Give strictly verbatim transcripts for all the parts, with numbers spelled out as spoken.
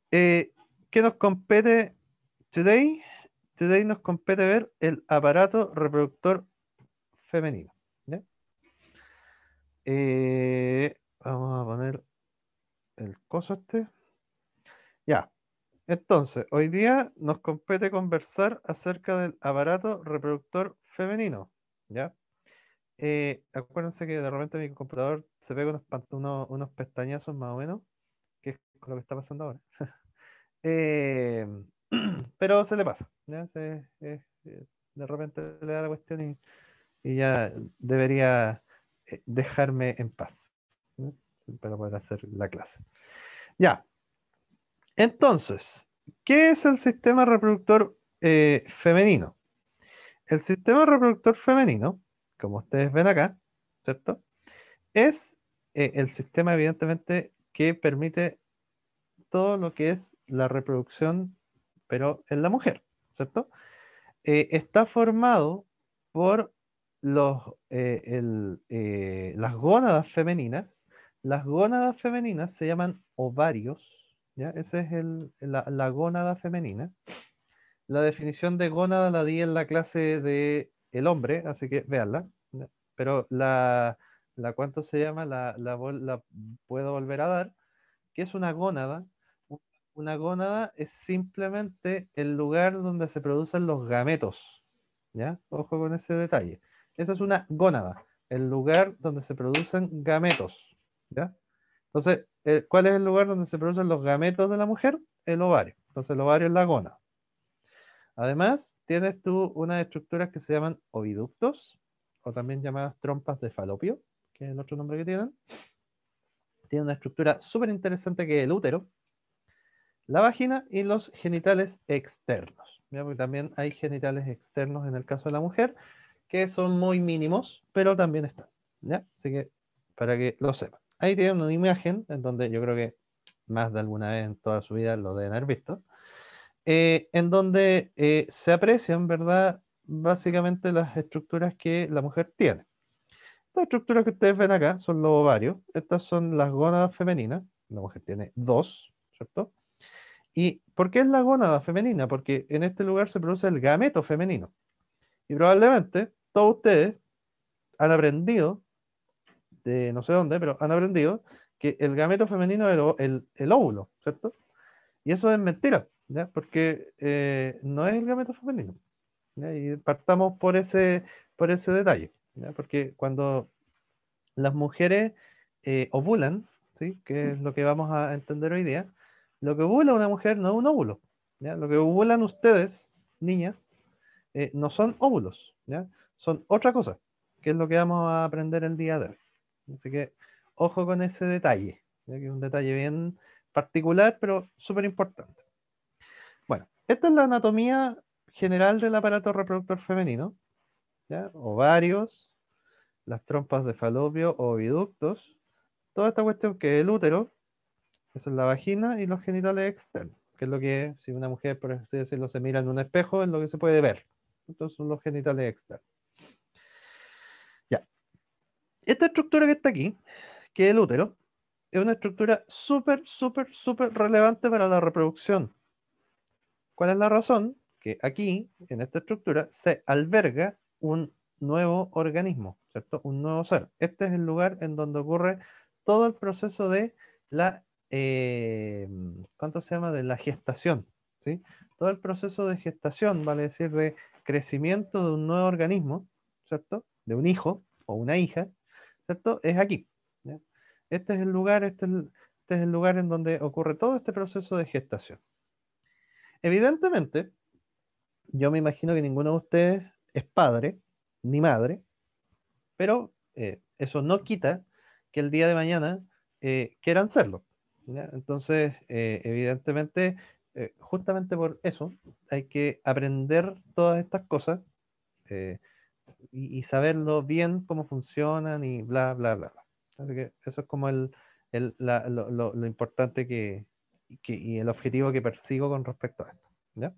Eh, ¿qué nos compete today? Today nos compete ver el aparato reproductor femenino. ¿Ya? Eh, vamos a poner el coso este. Ya. Entonces, hoy día nos compete conversar acerca del aparato reproductor femenino. ¿Ya? Eh, acuérdense que de repente mi computador se pega unos, pant- unos, unos pestañazos más o menos, que es con lo que está pasando ahora. Eh, pero se le pasa, ¿ya? Se- eh, eh, de repente le da la cuestión y, y ya debería eh, dejarme en paz, ¿no? Para poder hacer la clase. Ya, entonces, ¿qué es el sistema reproductor eh, femenino? El sistema reproductor femenino, como ustedes ven acá, ¿cierto? Es eh, el sistema, evidentemente, que permite todo lo que es la reproducción, pero en la mujer, ¿cierto? Eh, está formado por los, eh, el, eh, las gónadas femeninas. Las gónadas femeninas se llaman ovarios, ¿ya? Esa es el, la, la gónada femenina. La definición de gónada la di en la clase de el hombre, así que véanla, ¿ya? Pero la, la ¿cuánto se llama? La, la, vol- la puedo volver a dar. ¿Qué es una gónada? U- Una gónada es simplemente el lugar donde se producen los gametos, ¿ya? Ojo con ese detalle. Eso es una gónada, el lugar donde se producen gametos, ¿ya? Entonces, eh, ¿cuál es el lugar donde se producen los gametos de la mujer? El ovario. Entonces, el ovario es la gónada. Además, tienes tú unas estructuras que se llaman oviductos, o también llamadas trompas de falopio, que es el otro nombre que tienen. Tiene una estructura súper interesante que es el útero, la vagina y los genitales externos. ¿Ya? Porque también hay genitales externos en el caso de la mujer, que son muy mínimos, pero también están. ¿Ya? Así que para que lo sepan. Ahí tienen una imagen en donde yo creo que más de alguna vez en toda su vida lo deben haber visto, eh, en donde eh, se aprecian, ¿verdad? Básicamente las estructuras que la mujer tiene. Las estructuras que ustedes ven acá son los ovarios. Estas son las gónadas femeninas. La mujer tiene dos, ¿cierto? ¿Y por qué es la gónada femenina? Porque en este lugar se produce el gameto femenino. Y probablemente todos ustedes han aprendido, de no sé dónde, pero han aprendido que el gameto femenino es el, o- el- el óvulo, ¿cierto? Y eso es mentira, ¿ya? Porque eh, no es el gameto femenino, ¿ya? Y partamos por ese, por ese detalle, ¿ya? Porque cuando las mujeres eh, ovulan, ¿sí? Que es lo que vamos a entender hoy día, lo que ovula una mujer no es un óvulo, ¿ya? Lo que ovulan ustedes, niñas, eh, no son óvulos, ¿ya? Son otra cosa, que es lo que vamos a aprender el día de hoy. Así que ojo con ese detalle, ¿ya? Que es un detalle bien particular, pero súper importante. Bueno, esta es la anatomía general del aparato reproductor femenino, ¿ya? Ovarios, las trompas de falopio o oviductos, toda esta cuestión que es el útero, eso es la vagina y los genitales externos, que es lo que, si una mujer, por así decirlo, se mira en un espejo, es lo que se puede ver. Entonces son los genitales externos. Ya. Esta estructura que está aquí, que es el útero, es una estructura súper, súper, súper relevante para la reproducción. ¿Cuál es la razón? Que aquí, en esta estructura, se alberga un nuevo organismo, ¿cierto? Un nuevo ser. Este es el lugar en donde ocurre todo el proceso de la, eh, ¿cuánto se llama? De la gestación, ¿sí? Todo el proceso de gestación, vale decir, de crecimiento de un nuevo organismo, ¿cierto? De un hijo o una hija, ¿cierto? Es aquí, ¿ya? Este es el lugar, este es el, este es el lugar en donde ocurre todo este proceso de gestación. Evidentemente, yo me imagino que ninguno de ustedes es padre ni madre, pero eh, eso no quita que el día de mañana eh, quieran serlo, ¿ya? Entonces, eh, evidentemente, eh, justamente por eso hay que aprender todas estas cosas eh, y, y saberlo bien cómo funcionan y bla, bla, bla, bla. Así que eso es como el, el- la- lo, lo- lo importante que, que- y el objetivo que persigo con respecto a esto, ¿ya?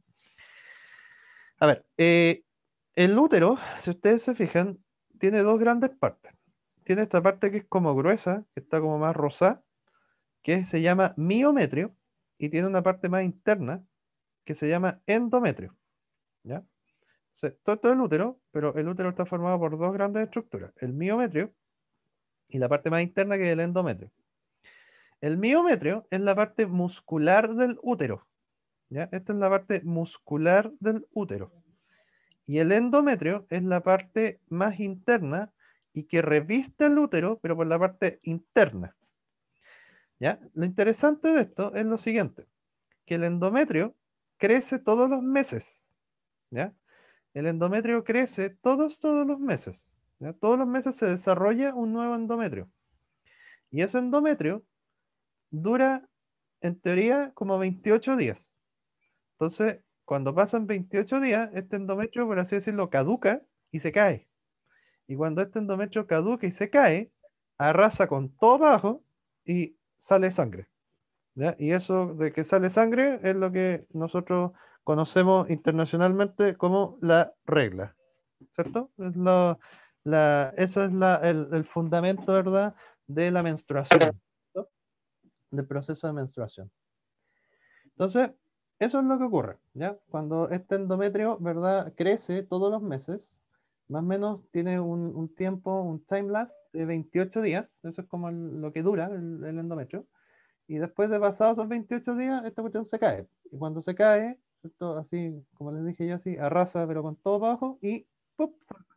A ver, eh, el útero, si ustedes se fijan, tiene dos grandes partes. Tiene esta parte que es como gruesa, que está como más rosada, que se llama miometrio, y tiene una parte más interna que se llama endometrio, ¿ya? O sea, todo esto es el útero, pero el útero está formado por dos grandes estructuras, el miometrio y la parte más interna que es el endometrio. El miometrio es la parte muscular del útero, ¿ya? Esta es la parte muscular del útero. Y el endometrio es la parte más interna y que reviste el útero, pero por la parte interna, ¿ya? Lo interesante de esto es lo siguiente, que el endometrio crece todos los meses, ¿ya? El endometrio crece todos, todos los meses, ¿ya? Todos los meses se desarrolla un nuevo endometrio. Y ese endometrio dura, en teoría, como veintiocho días. Entonces, cuando pasan veintiocho días, este endometrio, por así decirlo, caduca y se cae. Y cuando este endometrio caduca y se cae, arrasa con todo abajo y sale sangre, ¿ya? Y eso de que sale sangre es lo que nosotros conocemos internacionalmente como la regla, ¿cierto? Es lo- la, eso es la, el, el fundamento, ¿verdad?, de la menstruación, ¿no? Del proceso de menstruación. Entonces, eso es lo que ocurre, ¿ya? Cuando este endometrio, ¿verdad?, crece todos los meses, más o menos tiene un, un tiempo, un time lapse de veintiocho días, eso es como el- lo que dura el, el endometrio, y después de pasados esos veintiocho días, esta cuestión se cae. Y cuando se cae, ¿cierto? Así, como les dije yo, así, arrasa, pero con todo para abajo, y ¡pup!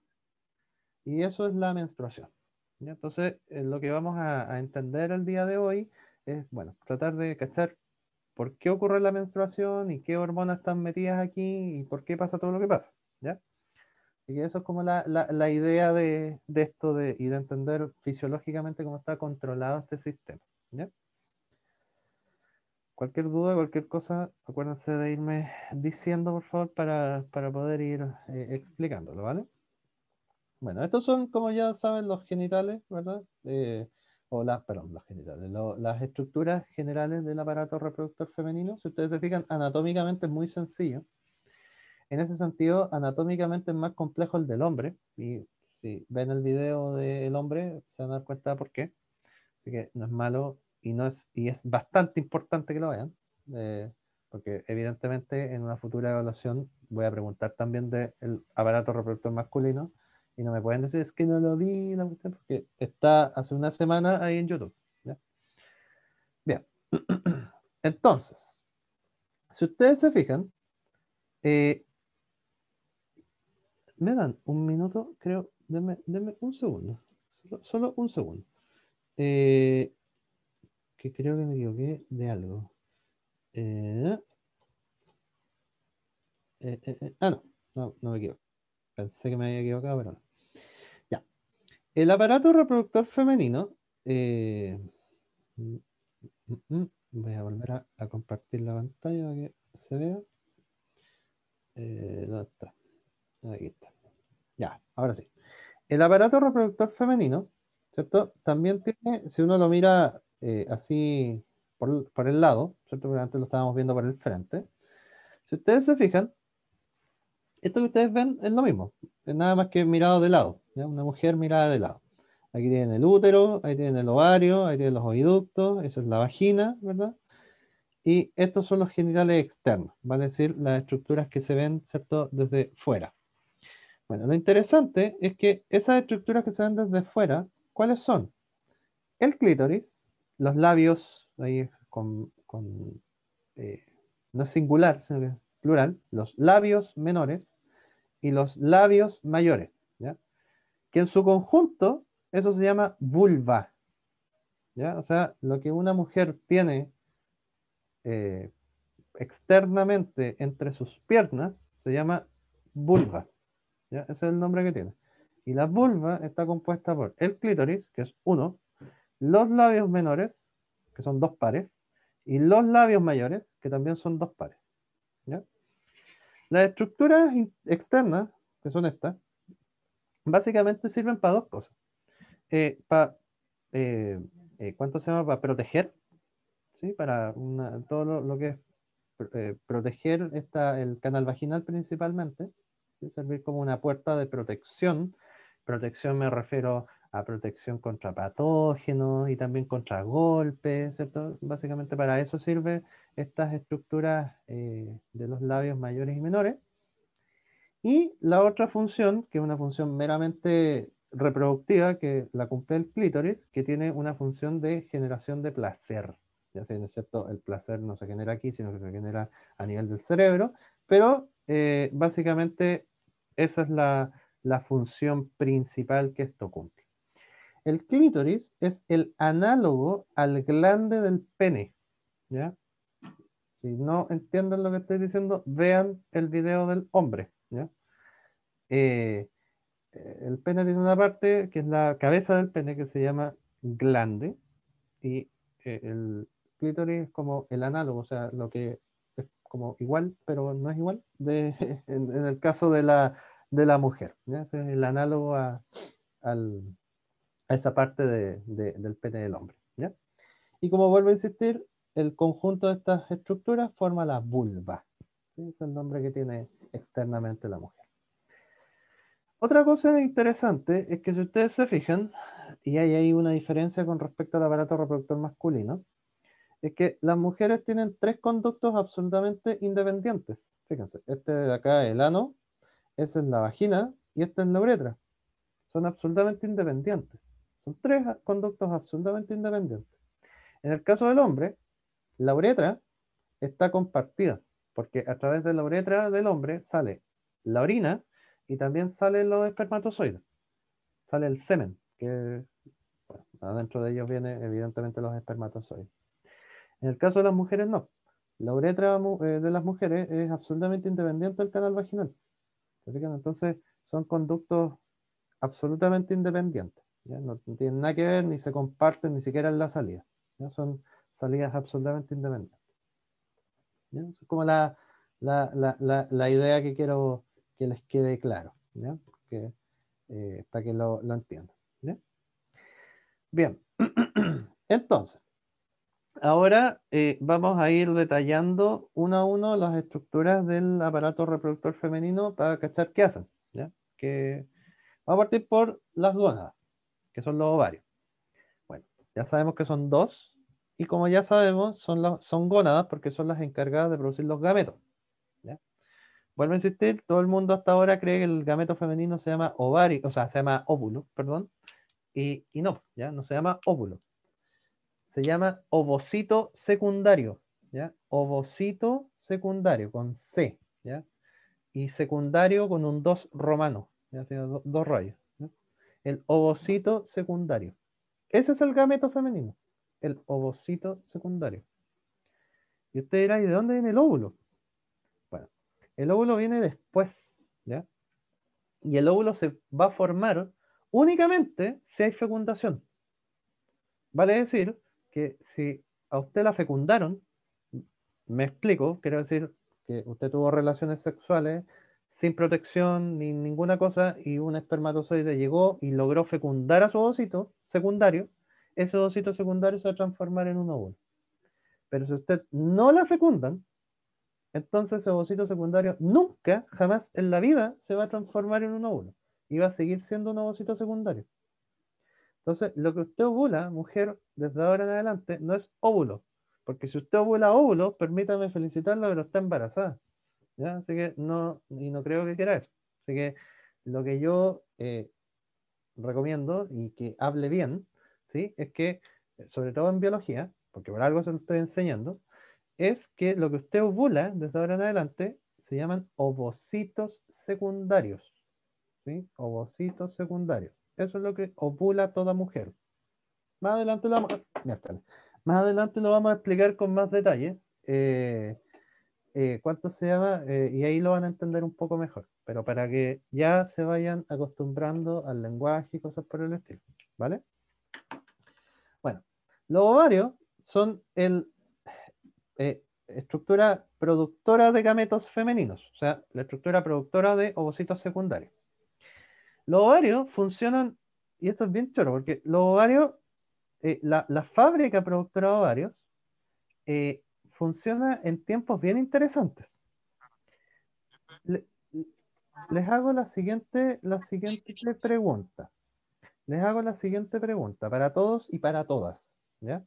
Y eso es la menstruación, ¿ya? Entonces, eh, lo que vamos a, a entender el día de hoy es, bueno, tratar de cachar por qué ocurre la menstruación y qué hormonas están metidas aquí y por qué pasa todo lo que pasa, ¿ya? Y eso es como la, la, la idea de, de esto de, y de entender fisiológicamente cómo está controlado este sistema, ¿ya? Cualquier duda, cualquier cosa, acuérdense de irme diciendo, por favor, para, para poder ir eh, explicándolo, ¿vale? Bueno, estos son, como ya saben, los genitales, ¿verdad? Eh, o las, perdón, los genitales, lo- las estructuras generales del aparato reproductor femenino. Si ustedes se fijan, anatómicamente es muy sencillo. En ese sentido, anatómicamente es más complejo el del hombre. Y si ven el video del hombre, se van a dar cuenta de por qué. Así que no es malo y, no es, y es bastante importante que lo vean. eh, porque evidentemente en una futura evaluación voy a preguntar también del aparato reproductor masculino y no me pueden decir es que no lo vi, la cuestión, porque está hace una semana ahí en YouTube, ¿ya? Bien, entonces, si ustedes se fijan, eh, me dan un minuto, creo, denme, denme un segundo, solo, solo un segundo, eh, que creo que me equivoqué de algo. Eh, eh, eh, eh, ah, no, no, no me equivoco. Pensé que me había equivocado, pero no. Ya. El aparato reproductor femenino, eh, mm, mm, mm, voy a volver a, a compartir la pantalla para que se vea. Eh, ¿dónde está? Aquí está. Ya, ahora sí. El aparato reproductor femenino, ¿cierto? También tiene, si uno lo mira eh, así por, por el lado, ¿cierto? Porque antes lo estábamos viendo por el frente. Si ustedes se fijan, esto que ustedes ven es lo mismo, es nada más que mirado de lado, ¿ya? Una mujer mirada de lado. Aquí tienen el útero, ahí tienen el ovario, ahí tienen los oviductos, esa es la vagina, ¿verdad? Y estos son los genitales externos, vale decir, las estructuras que se ven, ¿cierto?, desde fuera. Bueno, lo interesante es que esas estructuras que se ven desde fuera, ¿cuáles son? El clítoris, los labios, ahí con, con, eh, no es singular, sino que es plural, los labios menores y los labios mayores, ¿ya? Que en su conjunto, eso se llama vulva, ¿ya? O sea, lo que una mujer tiene eh, externamente entre sus piernas se llama vulva, ¿ya? Ese es el nombre que tiene. Y la vulva está compuesta por el clítoris, que es uno, los labios menores, que son dos pares, y los labios mayores, que también son dos pares, ¿ya? Las estructuras in- externas, que son estas, básicamente sirven para dos cosas. Eh, para, eh, eh, ¿cuánto se llama? Para proteger, ¿sí? Para una- todo lo, lo que es eh, proteger esta, el canal vaginal principalmente, ¿sí? Servir como una puerta de protección. Protección me refiero a protección contra patógenos y también contra golpes, ¿cierto? Básicamente para eso sirve estas estructuras eh, de los labios mayores y menores. Y la otra función, que es una función meramente reproductiva, que la cumple el clítoris, que tiene una función de generación de placer. Ya sea, ¿no es cierto? El placer no se genera aquí, sino que se genera a nivel del cerebro, pero eh, básicamente esa es la, la función principal que esto cumple. El clítoris es el análogo al glande del pene, ¿ya? Si no entienden lo que estoy diciendo, vean el video del hombre, ¿ya? Eh, eh, el pene tiene una parte que es la cabeza del pene que se llama glande y eh, el clítoris es como el análogo, o sea, lo que es como igual, pero no es igual de, en, en el caso de la, de la mujer, ¿ya? Ese es el análogo a, al- a esa parte de- de- del pene del hombre, ¿ya? Y como vuelvo a insistir, el conjunto de estas estructuras forma la vulva, ¿sí? Es el nombre que tiene externamente la mujer. Otra cosa interesante es que si ustedes se fijan, y hay ahí una diferencia con respecto al aparato reproductor masculino, es que las mujeres tienen tres conductos absolutamente independientes. Fíjense, este de acá es el ano, esa es la vagina y esta es la uretra. Son absolutamente independientes. Son tres conductos absolutamente independientes. En el caso del hombre, la uretra está compartida, porque a través de la uretra del hombre sale la orina y también salen los espermatozoides. Sale el semen, que bueno, adentro de ellos viene evidentemente los espermatozoides. En el caso de las mujeres no. La uretra mu- eh, de las mujeres es absolutamente independiente del canal vaginal. ¿Se fijan? Entonces son conductos absolutamente independientes. ¿Ya? No, no tienen nada que ver, ni se comparten, ni siquiera en la salida. ¿Ya? Son salidas absolutamente independientes. ¿Ya? Esa es como la, la, la, la, la idea que quiero que les quede claro, ¿ya? Que, eh, para que lo, lo entiendan. ¿Ya? Bien, entonces, ahora eh, vamos a ir detallando uno a uno las estructuras del aparato reproductor femenino para cachar qué hacen, ¿ya? Que vamos a partir por las gónadas, que son los ovarios. Bueno, ya sabemos que son dos, y como ya sabemos, son, las, son gónadas porque son las encargadas de producir los gametos, ¿ya? Vuelvo a insistir, todo el mundo hasta ahora cree que el gameto femenino se llama ovario, o sea, se llama óvulo, perdón, y, y no, ¿ya? No se llama óvulo. Se llama ovocito secundario, ¿ya? Ovocito secundario, con C, ¿ya? Y secundario con un dos romano, ¿ya? O sea, do- dos rayos, ¿ya? El ovocito secundario. Ese es el gameto femenino, el ovocito secundario. Y usted dirá, ¿y de dónde viene el óvulo? Bueno, el óvulo viene después, ¿ya? Y el óvulo se va a formar únicamente si hay fecundación. Vale decir que si a usted la fecundaron, me explico, quiero decir que usted tuvo relaciones sexuales sin protección ni ninguna cosa y un espermatozoide llegó y logró fecundar a su ovocito secundario, ese ovocito secundario se va a transformar en un óvulo. Pero si usted no la fecundan, entonces ese ovocito secundario nunca, jamás en la vida se va a transformar en un óvulo y va a seguir siendo un ovocito secundario. Entonces, lo que usted ovula, mujer, desde ahora en adelante, no es óvulo. Porque si usted ovula óvulo, permítame felicitarla, pero está embarazada. ¿Ya? Así que no, y no creo que quiera eso. Así que lo que yo eh, recomiendo y que hable bien, ¿sí? Es que, eh, sobre todo en biología, porque por algo se lo estoy enseñando, es que lo que usted ovula desde ahora en adelante se llaman ovocitos secundarios. ¿Sí? Ovocitos secundarios. Eso es lo que ovula toda mujer. Más adelante lo vamos a, miércoles. Más adelante lo vamos a explicar con más detalle. eh, eh, ¿cuánto se llama? Eh, y ahí lo van a entender un poco mejor. Pero para que ya se vayan acostumbrando al lenguaje y cosas por el estilo. ¿Vale? Bueno, los ovarios son el eh, estructura productora de gametos femeninos, o sea, la estructura productora de ovocitos secundarios. Los ovarios funcionan, y esto es bien choro, porque los ovarios, eh, la, la fábrica productora de ovarios eh, funciona en tiempos bien interesantes. Le- les hago la siguiente, la siguiente pregunta. les hago la siguiente pregunta, para todos y para todas, ¿ya?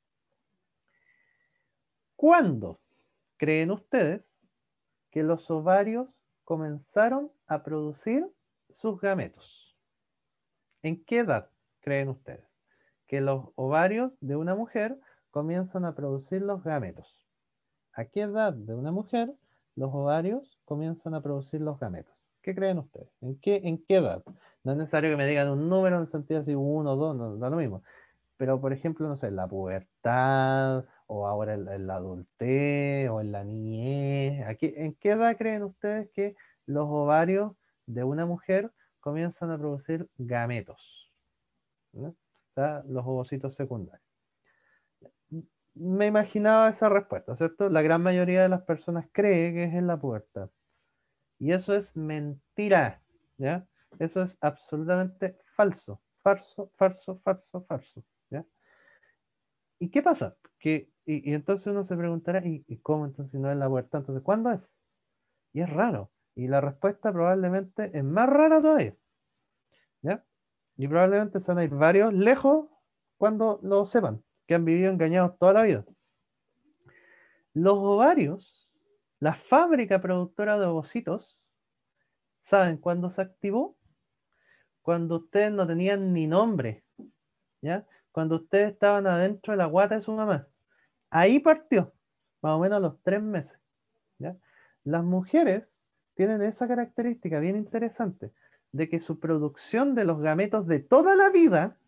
¿Cuándo creen ustedes que los ovarios comenzaron a producir sus gametos? ¿En qué edad creen ustedes que los ovarios de una mujer comienzan a producir los gametos? ¿A qué edad de una mujer los ovarios comienzan a producir los gametos? ¿Qué creen ustedes? ¿En qué, en qué edad? No es necesario que me digan un número en el sentido así, uno, dos, no da lo mismo. Pero, por ejemplo, no sé, en la pubertad, o ahora en, en la adultez, o en la niñez. Aquí, ¿en qué edad creen ustedes que los ovarios de una mujer comienzan a producir gametos? ¿No? O sea, los ovocitos secundarios. Me imaginaba esa respuesta, ¿cierto? La gran mayoría de las personas cree que es en la pubertad. Y eso es mentira, ¿ya? Eso es absolutamente falso. Falso, falso, falso, falso, ¿ya? ¿Y qué pasa? Que, y, y entonces uno se preguntará, ¿y, y cómo entonces si no es la pubertad? Entonces, ¿cuándo es? Y es raro. Y la respuesta probablemente es más rara todavía, ¿ya? Y probablemente se van a ir varios lejos cuando lo sepan, que han vivido engañados toda la vida. Los ovarios, la fábrica productora de ovocitos, ¿saben cuándo se activó? Cuando ustedes no tenían ni nombre, ¿ya? Cuando ustedes estaban adentro de la guata de su mamá. Ahí partió, más o menos a los tres meses, ¿ya? Las mujeres tienen esa característica bien interesante, de que su producción de los gametos de toda la vida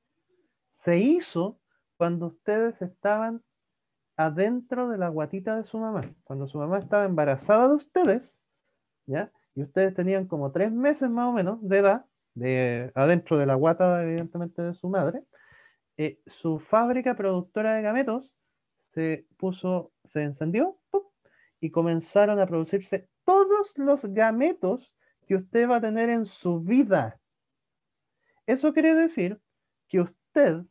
se hizo cuando ustedes estaban adentro de la guatita de su mamá. Cuando su mamá estaba embarazada de ustedes, ¿ya? Y ustedes tenían como tres meses más o menos de edad, de, adentro de la guata, evidentemente, de su madre. Eh, su fábrica productora de gametos se puso, se encendió, ¡pum! Y comenzaron a producirse todos los gametos que usted va a tener en su vida. Eso quiere decir que usted,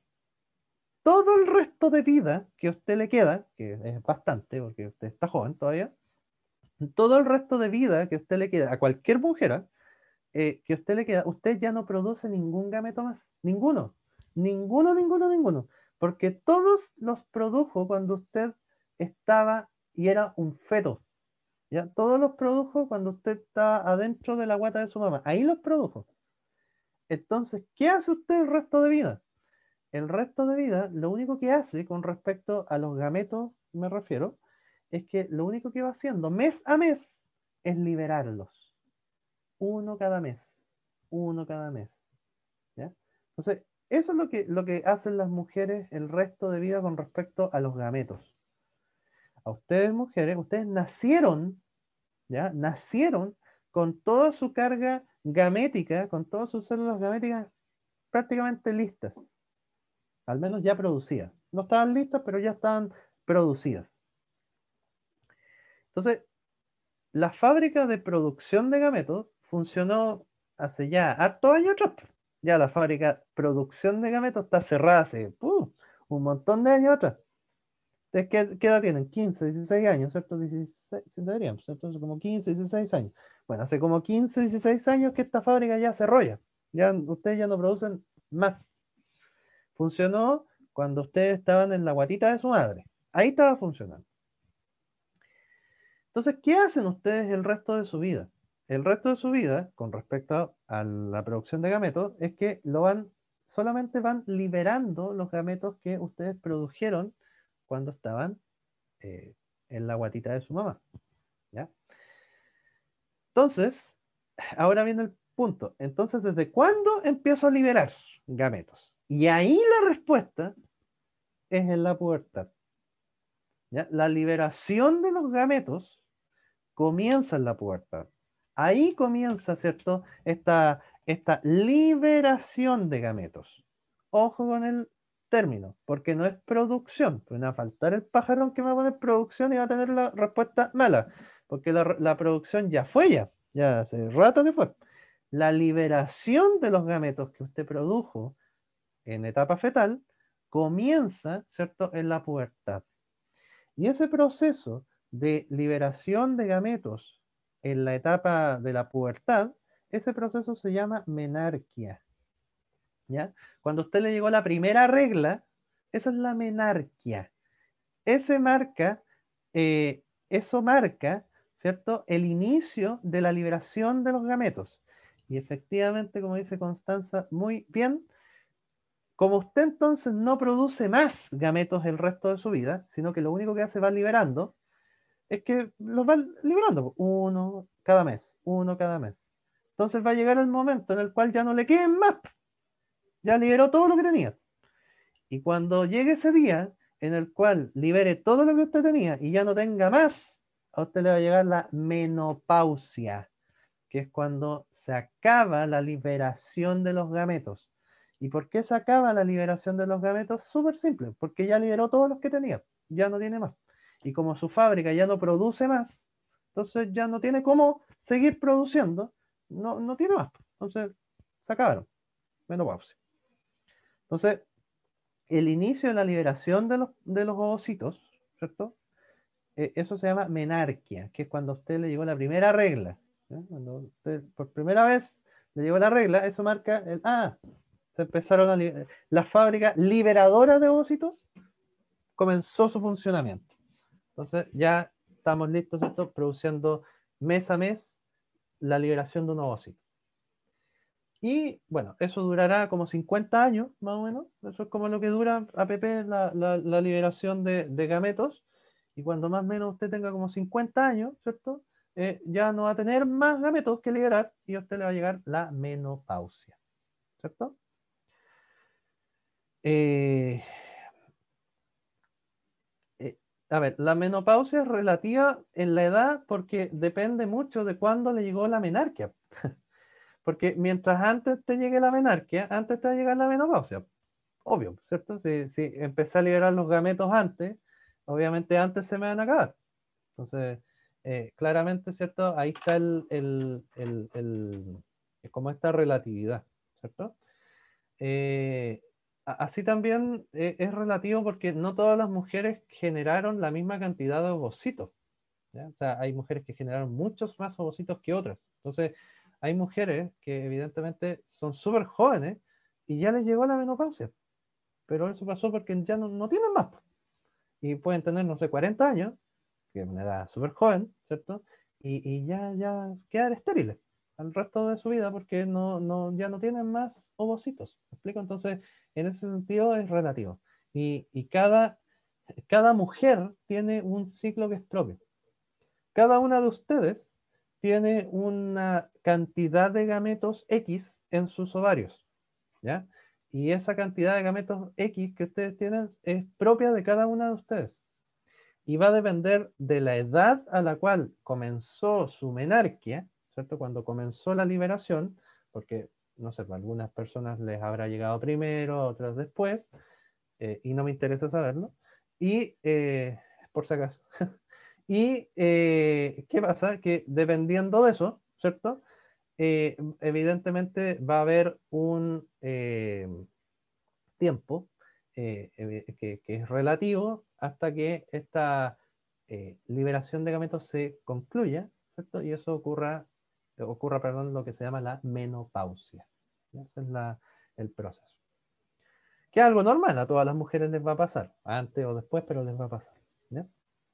todo el resto de vida que a usted le queda, que es bastante porque usted está joven todavía, todo el resto de vida que a usted le queda a cualquier mujer, eh, que a usted le queda, usted ya no produce ningún gameto más, ninguno, ninguno, ninguno, ninguno, porque todos los produjo cuando usted estaba y era un feto, ¿ya? Todos los produjo cuando usted estaba adentro de la guata de su mamá, ahí los produjo. Entonces, ¿qué hace usted el resto de vida? El resto de vida, lo único que hace con respecto a los gametos, me refiero, es que lo único que va haciendo mes a mes es liberarlos, uno cada mes, uno cada mes, ¿ya? Entonces, eso es lo que, lo que hacen las mujeres el resto de vida con respecto a los gametos. A ustedes, mujeres, ustedes nacieron, ¿ya? Nacieron con toda su carga gamética, con todas sus células gaméticas prácticamente listas, al menos ya producidas. No estaban listas, pero ya estaban producidas. Entonces, la fábrica de producción de gametos funcionó hace ya hartos años atrás. Ya la fábrica de producción de gametos está cerrada hace uh, un montón de años atrás. ¿Ustedes qué, qué edad tienen? quince, dieciséis años, ¿cierto? dieciséis, deberíamos, ¿cierto? Como quince, dieciséis años. Bueno, hace como quince, dieciséis años que esta fábrica ya cerró ya. Ya ustedes ya no producen más. Funcionó cuando ustedes estaban en la guatita de su madre. Ahí estaba funcionando. Entonces, ¿qué hacen ustedes el resto de su vida? El resto de su vida, con respecto a la producción de gametos, es que lo van, solamente van liberando los gametos que ustedes produjeron cuando estaban eh, en la guatita de su mamá, ¿ya? Entonces, ahora viene el punto. Entonces, ¿desde cuándo empiezo a liberar gametos? Y ahí la respuesta es en la pubertad, ¿ya? La liberación de los gametos comienza en la pubertad. Ahí comienza, ¿cierto? Esta, esta liberación de gametos. Ojo con el término, porque no es producción. Pues me va a faltar el pajarón que me va a poner producción y va a tener la respuesta mala, porque la, la producción ya fue ya, ya hace rato que fue. La liberación de los gametos que usted produjo en etapa fetal comienza, ¿cierto?, en la pubertad. Y ese proceso de liberación de gametos en la etapa de la pubertad, ese proceso se llama menarquia. ¿ya? Cuando a usted le llegó la primera regla, esa es la menarquia. Ese marca, eh, eso marca, ¿cierto?, el inicio de la liberación de los gametos. Y efectivamente, como dice Constanza, muy bien, como usted entonces no produce más gametos el resto de su vida, sino que lo único que hace va liberando, es que los va liberando, uno cada mes, uno cada mes. Entonces va a llegar el momento en el cual ya no le queden más, ya liberó todo lo que tenía. Y cuando llegue ese día en el cual libere todo lo que usted tenía y ya no tenga más, a usted le va a llegar la menopausia, que es cuando se acaba la liberación de los gametos. ¿Y por qué se acaba la liberación de los gametos? Súper simple, porque ya liberó todos los que tenía, ya no tiene más. Y como su fábrica ya no produce más, entonces ya no tiene cómo seguir produciendo, no, no tiene más. Entonces se acabaron, menopausia. Entonces, el inicio de la liberación de los, de los ovocitos, ¿cierto? Eh, eso se llama menarquia, que es cuando a usted le llegó la primera regla. ¿eh? Cuando usted por primera vez le llegó la regla, eso marca el, ah, se empezaron a li- la fábrica liberadora de ovocitos comenzó su funcionamiento. Entonces ya estamos listos, ¿cierto? Produciendo mes a mes la liberación de un ovocito. Y bueno, eso durará como cincuenta años, más o menos. Eso es como lo que dura a P P la, la, la liberación de, de gametos. Y cuando más o menos usted tenga como cincuenta años, ¿cierto? Eh, ya no va a tener más gametos que liberar y a usted le va a llegar la menopausia, ¿cierto? Eh, eh, a ver, la menopausia es relativa en la edad porque depende mucho de cuándo le llegó la menarquia. Porque mientras antes te llegue la menarquia, antes te va a llegar la menopausia. Obvio, ¿cierto? Si, si empecé a liberar los gametos antes, obviamente antes se me van a acabar. Entonces, eh, claramente, ¿cierto? Ahí está el, el, el, el- es como esta relatividad, ¿cierto? Eh, a- así también eh, es relativo porque no todas las mujeres generaron la misma cantidad de ovocitos, ¿ya? O sea, hay mujeres que generaron muchos más ovocitos que otras. Entonces, hay mujeres que evidentemente son súper jóvenes y ya les llegó la menopausia, pero eso pasó porque ya no, no tienen más. Y pueden tener, no sé, cuarenta años, que es una edad súper joven, ¿cierto? Y, y ya, ya quedan estériles al resto de su vida porque no, no, ya no tienen más ovocitos. ¿Me explico? Entonces, en ese sentido es relativo. Y, y cada, cada mujer tiene un ciclo que es propio. Cada una de ustedes tiene una cantidad de gametos X en sus ovarios, ¿ya? Y esa cantidad de gametos X que ustedes tienen es propia de cada una de ustedes. Y va a depender de la edad a la cual comenzó su menarquia, ¿cierto? Cuando comenzó la liberación, porque, no sé, para algunas personas les habrá llegado primero, a otras después, eh, y no me interesa saberlo. Y, eh, por si acaso. Y, eh, ¿qué pasa? Que dependiendo de eso, ¿cierto? Eh, evidentemente va a haber un eh, tiempo eh, que, que, es relativo hasta que esta eh, liberación de gametos se concluya, ¿cierto? Y eso ocurra, ocurra, perdón, lo que se llama la menopausia. ¿Ya? Ese es la, el proceso. Que es algo normal, a todas las mujeres les va a pasar, antes o después, pero les va a pasar. ¿Ya?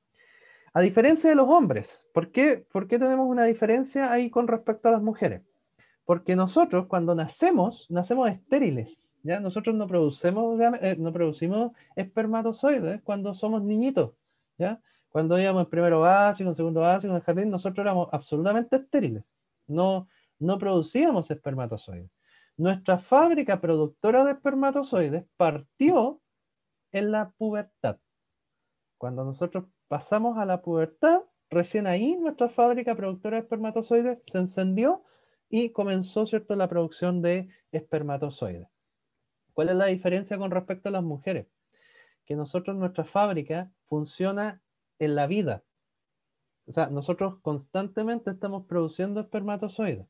A diferencia de los hombres, ¿por qué, ¿por qué tenemos una diferencia ahí con respecto a las mujeres? Porque nosotros cuando nacemos, nacemos estériles, ¿ya? Nosotros no producimos, eh, no producimos espermatozoides cuando somos niñitos, ¿ya? Cuando íbamos en primero básico, en segundo básico, en el jardín, nosotros éramos absolutamente estériles. No, no producíamos espermatozoides. Nuestra fábrica productora de espermatozoides partió en la pubertad. Cuando nosotros pasamos a la pubertad, recién ahí nuestra fábrica productora de espermatozoides se encendió y comenzó, ¿cierto?, la producción de espermatozoides. ¿Cuál es la diferencia con respecto a las mujeres? Que nosotros, nuestra fábrica funciona en la vida. O sea, nosotros constantemente estamos produciendo espermatozoides.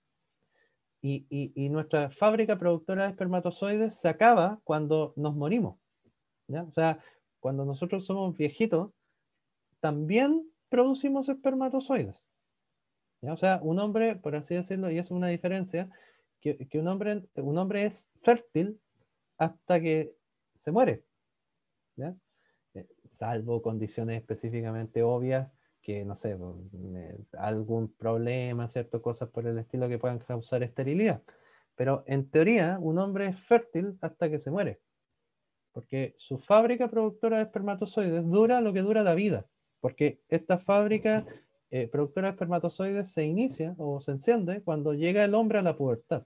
Y, y, y nuestra fábrica productora de espermatozoides se acaba cuando nos morimos, ¿ya? O sea, cuando nosotros somos viejitos, también producimos espermatozoides. ¿Ya? O sea, un hombre, por así decirlo, y eso es una diferencia, que, que un, hombre, un hombre es fértil hasta que se muere, ¿ya? Eh, salvo condiciones específicamente obvias, que no sé, pues, eh, algún problema, ciertas cosas por el estilo que puedan causar esterilidad. Pero en teoría, un hombre es fértil hasta que se muere, porque su fábrica productora de espermatozoides dura lo que dura la vida, porque esta fábrica eh, productora de espermatozoides se inicia o se enciende cuando llega el hombre a la pubertad.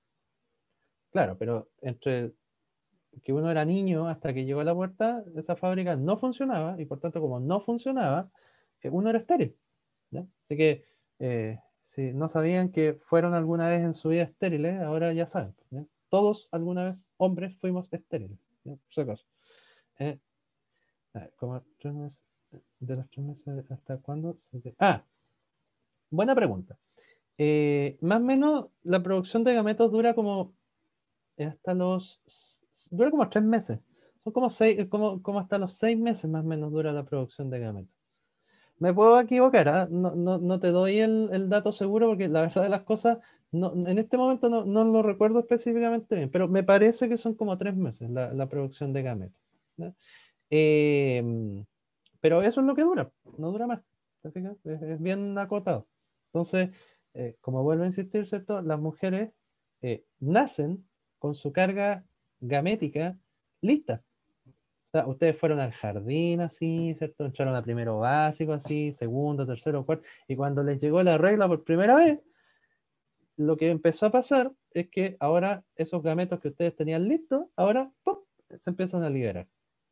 Claro, pero entre que uno era niño hasta que llegó a la pubertad, esa fábrica no funcionaba, y por tanto, como no funcionaba, eh, uno era estéril, ¿ya? Así que eh, si no sabían que fueron alguna vez en su vida estériles, ahora ya saben, ¿ya? Todos alguna vez, hombres, fuimos estériles, ¿ya? Por si acaso. Eh, a ver, ¿cómo tres meses? ¿De los tres meses hasta cuándo? Ah, buena pregunta. Eh, más o menos la producción de gametos dura como hasta los dura como tres meses. Son como seis, como, como hasta los seis meses más o menos dura la producción de gametos. Me puedo equivocar, ¿ah? No, no, no te doy el, el dato seguro porque la verdad de las cosas, no, en este momento no, no lo recuerdo específicamente bien, pero me parece que son como tres meses la, la producción de gametos, ¿no? Eh, pero eso es lo que dura, no dura más. ¿Te fijas? Es, es bien acotado. Entonces, eh, como vuelvo a insistir, ¿cierto? Las mujeres eh, nacen con su carga gamética lista. O sea, ustedes fueron al jardín así, ¿cierto? Entraron a primero básico así, segundo, tercero, cuarto, y cuando les llegó la regla por primera vez, lo que empezó a pasar es que ahora esos gametos que ustedes tenían listos, ahora ¡pum!, se empiezan a liberar.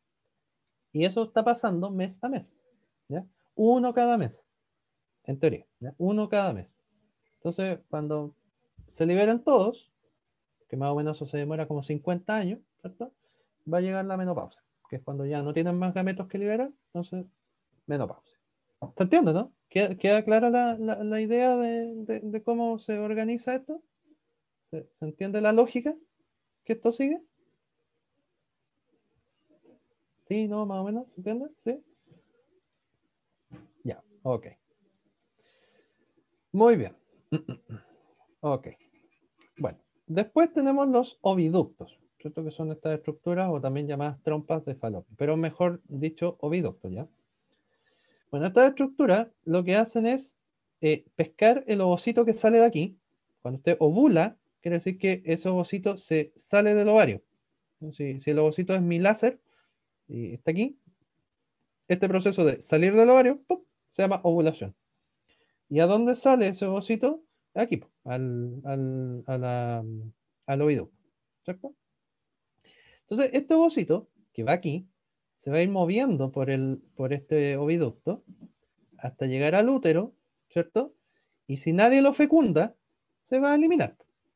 Y eso está pasando mes a mes, ¿ya? Uno cada mes, en teoría, ¿ya? Uno cada mes. Entonces, cuando se liberan todos, que más o menos eso se demora como cincuenta años, ¿cierto? Va a llegar la menopausia, que es cuando ya no tienen más gametos que liberar, entonces, menopausia. ¿Se entiende, no? ¿Queda, queda clara la, la, la idea de, de, de cómo se organiza esto? ¿Se, se entiende la lógica que esto sigue? Sí, no, más o menos, ¿se entiende? Sí. Ya, ok. Muy bien. Ok. Bueno, después tenemos los oviductos, ¿cierto? Que son estas estructuras o también llamadas trompas de falopio, pero mejor dicho, oviductos, ¿ya? Bueno, estas estructuras lo que hacen es eh, pescar el ovocito que sale de aquí. Cuando usted ovula, quiere decir que ese ovocito se sale del ovario. Si, si el ovocito es mi láser y está aquí, este proceso de salir del ovario, ¡pum!, se llama ovulación. ¿Y a dónde sale ese ovocito? Aquí, ¡pum!, al, al, a la, al oviducto, ¿cierto? Entonces, este ovocito que va aquí se va a ir moviendo por, el, por este oviducto hasta llegar al útero, ¿cierto? Y si nadie lo fecunda, se va a eliminar.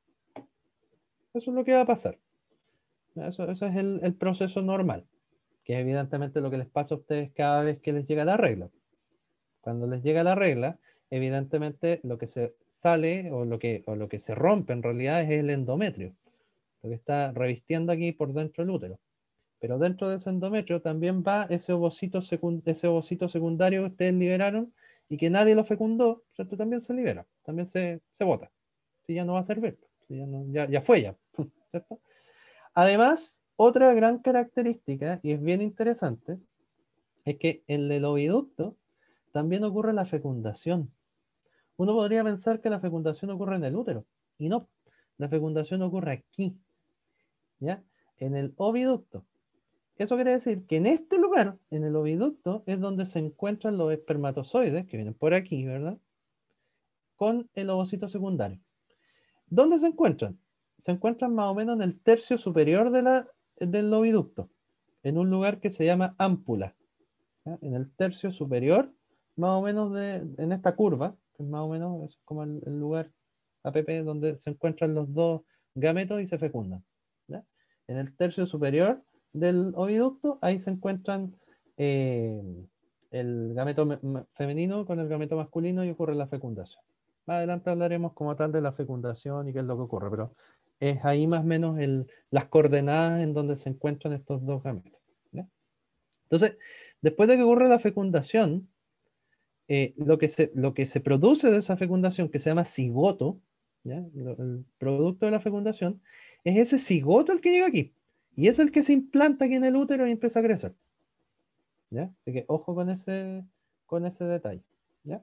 Eso es lo que va a pasar. Eso, eso es el, el proceso normal, que es evidentemente lo que les pasa a ustedes cada vez que les llega la regla. Cuando les llega la regla, evidentemente lo que se sale o lo que, o lo que se rompe en realidad es el endometrio, lo que está revistiendo aquí por dentro del útero. Pero dentro de ese endometrio también va ese ovocito, ese ovocito secundario que ustedes liberaron y que nadie lo fecundó, ¿cierto? También se libera, también se, se bota. Si ya no va a servir, si ya, no, ya, ya fue ya, ¿cierto? Además, otra gran característica, y es bien interesante, es que en el oviducto también ocurre la fecundación. Uno podría pensar que la fecundación ocurre en el útero, y no, la fecundación ocurre aquí, ¿ya? En el oviducto. Eso quiere decir que en este lugar, en el oviducto, es donde se encuentran los espermatozoides, que vienen por aquí, ¿verdad? Con el ovocito secundario. ¿Dónde se encuentran? Se encuentran más o menos en el tercio superior de la, del oviducto, en un lugar que se llama ámpula, ¿ya? En el tercio superior, más o menos de, en esta curva, que es más o menos es como el, el lugar A P P donde se encuentran los dos gametos y se fecundan, ¿ya? En el tercio superior del oviducto, ahí se encuentran eh, el gameto femenino con el gameto masculino y ocurre la fecundación. Más adelante hablaremos como tal de la fecundación y qué es lo que ocurre, pero es ahí más o menos el, las coordenadas en donde se encuentran estos dos gametos, ¿ya? Entonces, después de que ocurre la fecundación, eh, lo, que se, lo que se produce de esa fecundación, que se llama cigoto, ¿ya? Lo, el producto de la fecundación, es ese cigoto el que llega aquí. Y es el que se implanta aquí en el útero y empieza a crecer. ¿Ya? Así que ojo con ese, con ese detalle. ¿Ya?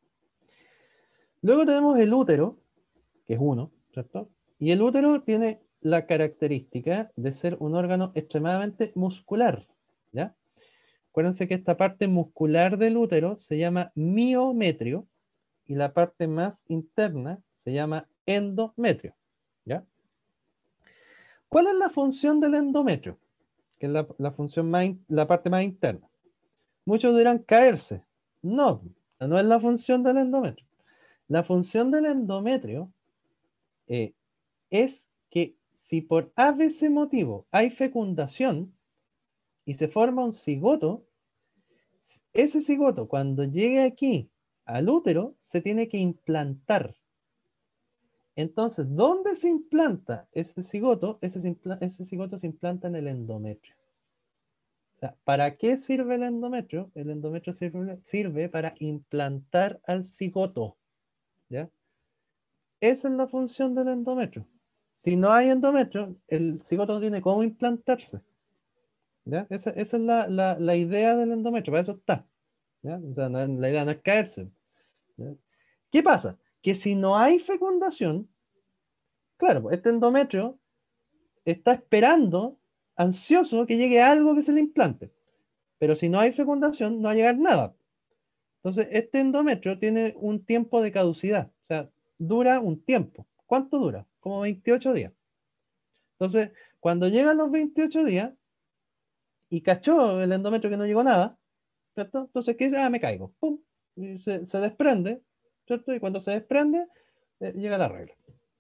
Luego tenemos el útero, que es uno, ¿cierto? Y el útero tiene la característica de ser un órgano extremadamente muscular. ¿Ya? Acuérdense que esta parte muscular del útero se llama miometrio y la parte más interna se llama endometrio. ¿Ya? ¿Cuál es la función del endometrio? Que es la, la función más, la parte más interna. Muchos dirán caerse. No, no es la función del endometrio. La función del endometrio eh, es que si por a veces motivo hay fecundación y se forma un cigoto, ese cigoto cuando llegue aquí al útero se tiene que implantar. Entonces, ¿dónde se implanta ese cigoto? Ese, ese cigoto se implanta en el endometrio. O sea, ¿para qué sirve el endometrio? El endometrio sirve, sirve para implantar al cigoto. ¿Ya? Esa es la función del endometrio. Si no hay endometrio, el cigoto no tiene cómo implantarse. ¿Ya? Esa, esa es la, la, la idea del endometrio, para eso está. ¿Ya? O sea, no, la idea no es caerse. ¿Ya? ¿Qué pasa? Que si no hay fecundación, claro, pues, este endometrio está esperando, ansioso, que llegue algo que se le implante. Pero si no hay fecundación, no va a llegar nada. Entonces, este endometrio tiene un tiempo de caducidad. O sea, dura un tiempo. ¿Cuánto dura? Como veintiocho días. Entonces, cuando llegan los veintiocho días y cachó el endometrio que no llegó nada, ¿cierto? Entonces, ¿qué dice? Ah, me caigo. ¡Pum! Y se, se desprende, ¿cierto? Y cuando se desprende, eh, llega la regla.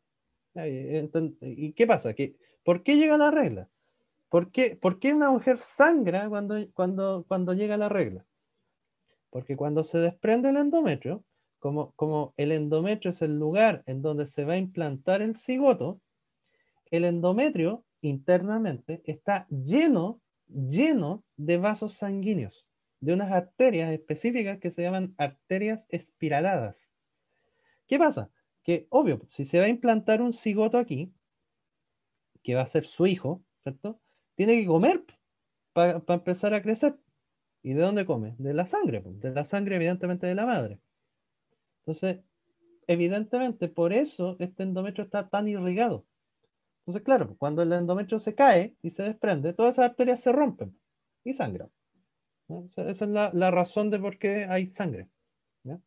¿Y qué pasa? ¿Que, ¿Por qué llega la regla? ¿Por qué, ¿Por qué una mujer sangra cuando, cuando, cuando llega la regla? Porque cuando se desprende el endometrio, como, como el endometrio es el lugar en donde se va a implantar el cigoto, el endometrio internamente está lleno, lleno de vasos sanguíneos, de unas arterias específicas que se llaman arterias espiraladas. ¿Qué pasa? Que, obvio, si se va a implantar un cigoto aquí, que va a ser su hijo, ¿cierto? Tiene que comer para pa empezar a crecer. ¿Y de dónde come? De la sangre, de la sangre evidentemente de la madre. Entonces, evidentemente, por eso este endometrio está tan irrigado. Entonces, claro, cuando el endometrio se cae y se desprende, todas esas arterias se rompen y sangran. ¿No? Esa, esa es la, la razón de por qué hay sangre. ¿Ya?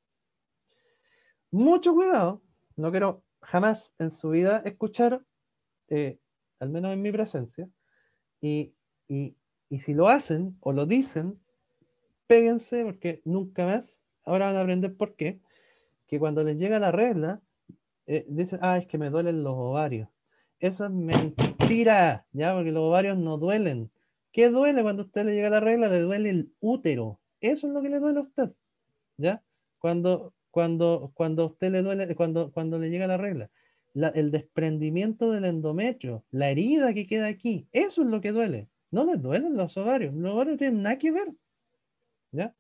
Mucho cuidado, no quiero jamás en su vida escuchar, eh, al menos en mi presencia, y, y, y si lo hacen o lo dicen, péguense porque nunca más, ahora van a aprender por qué, que cuando les llega la regla, eh, dicen, ah, es que me duelen los ovarios. Eso es mentira, ¿ya? Porque los ovarios no duelen. ¿Qué duele cuando a usted le llega la regla? Le duele el útero. Eso es lo que le duele a usted, ¿ya? Cuando, cuando, cuando a usted le duele, cuando, cuando le llega la regla. La- el desprendimiento del endometrio, la herida que queda aquí, eso es lo que duele. No les duelen los ovarios. Los ovarios no tienen nada que ver, ¿ya?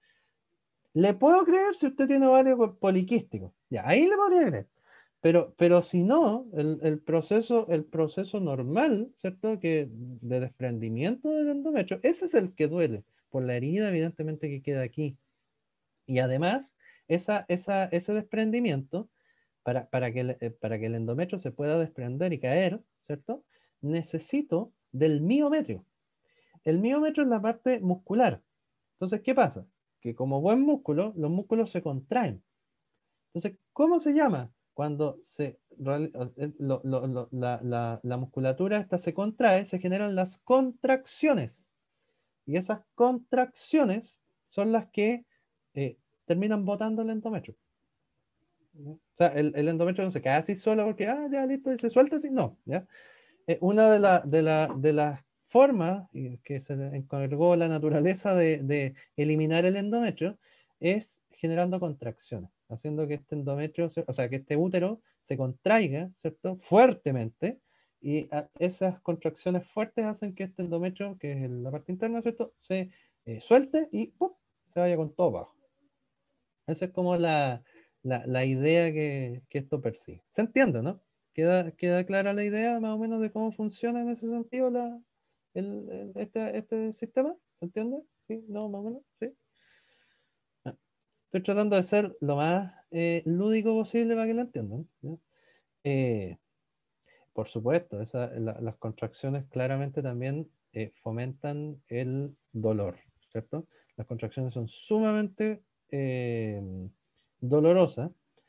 Le puedo creer si usted tiene ovarios poliquísticos. Ya, ahí le podría creer. Pero, pero si no, el, el proceso, el proceso normal, ¿cierto? Que de desprendimiento del endometrio, ese es el que duele, por la herida, evidentemente, que queda aquí. Y además, esa, esa, ese desprendimiento, para, para que el, eh, para que el endometrio se pueda desprender y caer, ¿cierto? Necesito del miometrio. El miometrio es la parte muscular. Entonces, ¿qué pasa? Que como buen músculo, los músculos se contraen. Entonces, ¿cómo se llama? Cuando se, eh, lo- lo- lo- la, la- la musculatura esta se contrae, se generan las contracciones. Y esas contracciones son las que eh, terminan botando el endometrio. ¿Ya? O sea, el, el endometrio no se cae así solo porque, ah, ya listo, y se suelta así. No, ¿ya? Eh, una de, la- de, la- de las formas y que se encargó la naturaleza de, de eliminar el endometrio es generando contracciones, haciendo que este endometrio, se- o sea, que este útero se contraiga, ¿cierto? Fuertemente, y a- esas contracciones fuertes hacen que este endometrio, que es la parte interna, ¿cierto? Se eh, suelte y ¡pum! Se vaya con todo abajo. Esa es como la, la, la idea que, que esto persigue. ¿Se entiende, no? ¿Queda, queda clara la idea más o menos de cómo funciona en ese sentido la, el, el- este, este sistema? ¿Se entiende? ¿Sí? ¿No? ¿Más o menos? ¿Sí? Ah, estoy tratando de ser lo más eh, lúdico posible para que lo entiendan. ¿Ya? Eh, por supuesto, esa- la- las contracciones claramente también eh, fomentan el dolor, ¿cierto? Las contracciones son sumamente eh, dolorosas.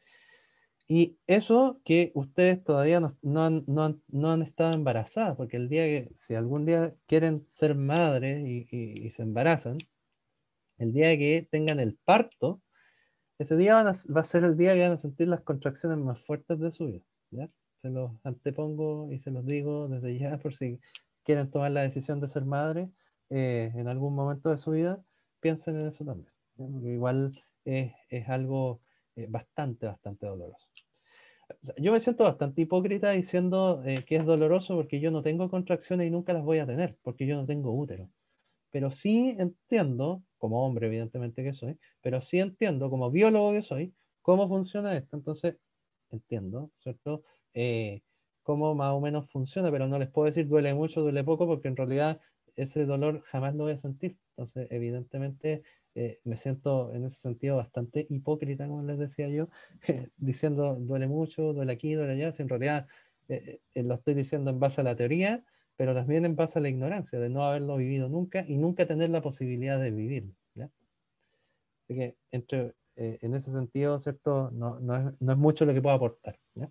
Y eso que ustedes todavía no, no han, no han- no han estado embarazadas, porque el día que, si algún día quieren ser madres y, y- y se embarazan, el día que tengan el parto, ese día van a- va a ser el día que van a sentir las contracciones más fuertes de su vida. ¿Ya? Se los antepongo y se los digo desde ya por si quieren tomar la decisión de ser madre eh, en algún momento de su vida, piensen en eso también. ¿Ya? Porque igual es, es algo eh, bastante, bastante doloroso. O sea, yo me siento bastante hipócrita diciendo eh, que es doloroso porque yo no tengo contracciones y nunca las voy a tener, porque yo no tengo útero. Pero sí entiendo, como hombre evidentemente que soy, pero sí entiendo, como biólogo que soy, cómo funciona esto. Entonces, entiendo, ¿cierto? Eh, cómo más o menos funciona, pero no les puedo decir duele mucho, duele poco, porque en realidad ese dolor jamás lo voy a sentir. Entonces, evidentemente, eh, me siento en ese sentido bastante hipócrita, como les decía yo, diciendo duele mucho, duele aquí, duele allá, si en realidad eh, eh, lo estoy diciendo en base a la teoría, pero también en base a la ignorancia, de no haberlo vivido nunca y nunca tener la posibilidad de vivir, ¿ya? Así que entre, eh, en ese sentido, ¿cierto? No, no es, no es mucho lo que puedo aportar, ¿ya?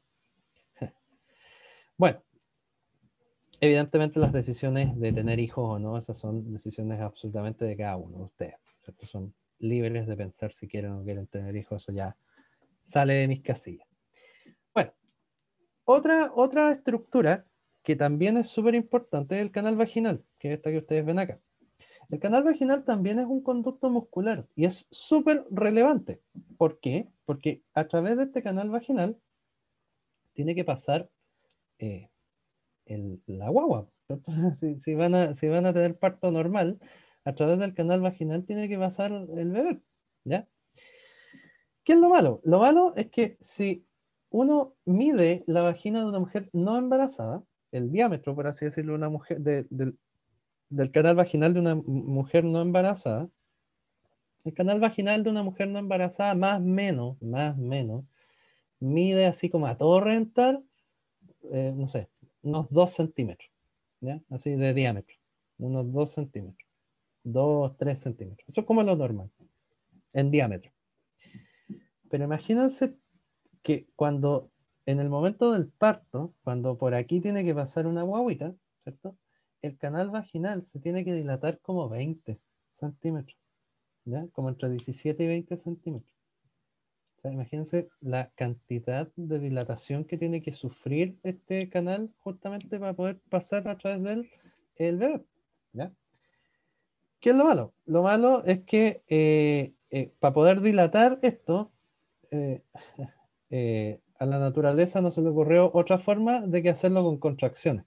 Bueno, evidentemente las decisiones de tener hijos o no, esas son decisiones absolutamente de cada uno de ustedes, ¿cierto? Son libres de pensar si quieren o no quieren tener hijos, eso ya sale de mis casillas. Bueno, otra, otra estructura que también es súper importante es el canal vaginal, que es esta que ustedes ven acá. El canal vaginal también es un conducto muscular y es súper relevante. ¿Por qué? Porque a través de este canal vaginal tiene que pasar eh, el- la guagua. ¿Cierto? Si, si van a, si van a tener parto normal, a través del canal vaginal tiene que pasar el bebé. ¿Ya? ¿Qué es lo malo? Lo malo es que si uno mide la vagina de una mujer no embarazada, el diámetro, por así decirlo, una mujer, de- del, del canal vaginal de una mujer no embarazada, el canal vaginal de una mujer no embarazada, más o menos, más o menos, mide así como a todo rentar, eh, no sé, unos dos centímetros, ¿ya? Así de diámetro, unos dos centímetros, dos, tres centímetros. Eso es como lo normal, en diámetro. Pero imagínense que cuando, en el momento del parto, cuando por aquí tiene que pasar una guaguita, ¿cierto? El canal vaginal se tiene que dilatar como veinte centímetros, ¿ya? Como entre diecisiete y veinte centímetros. O sea, imagínense la cantidad de dilatación que tiene que sufrir este canal justamente para poder pasar a través del el bebé. ¿Ya? ¿Qué es lo malo? Lo malo es que eh, eh, para poder dilatar esto, eh, eh, a la naturaleza no se le ocurrió otra forma de que hacerlo con contracciones.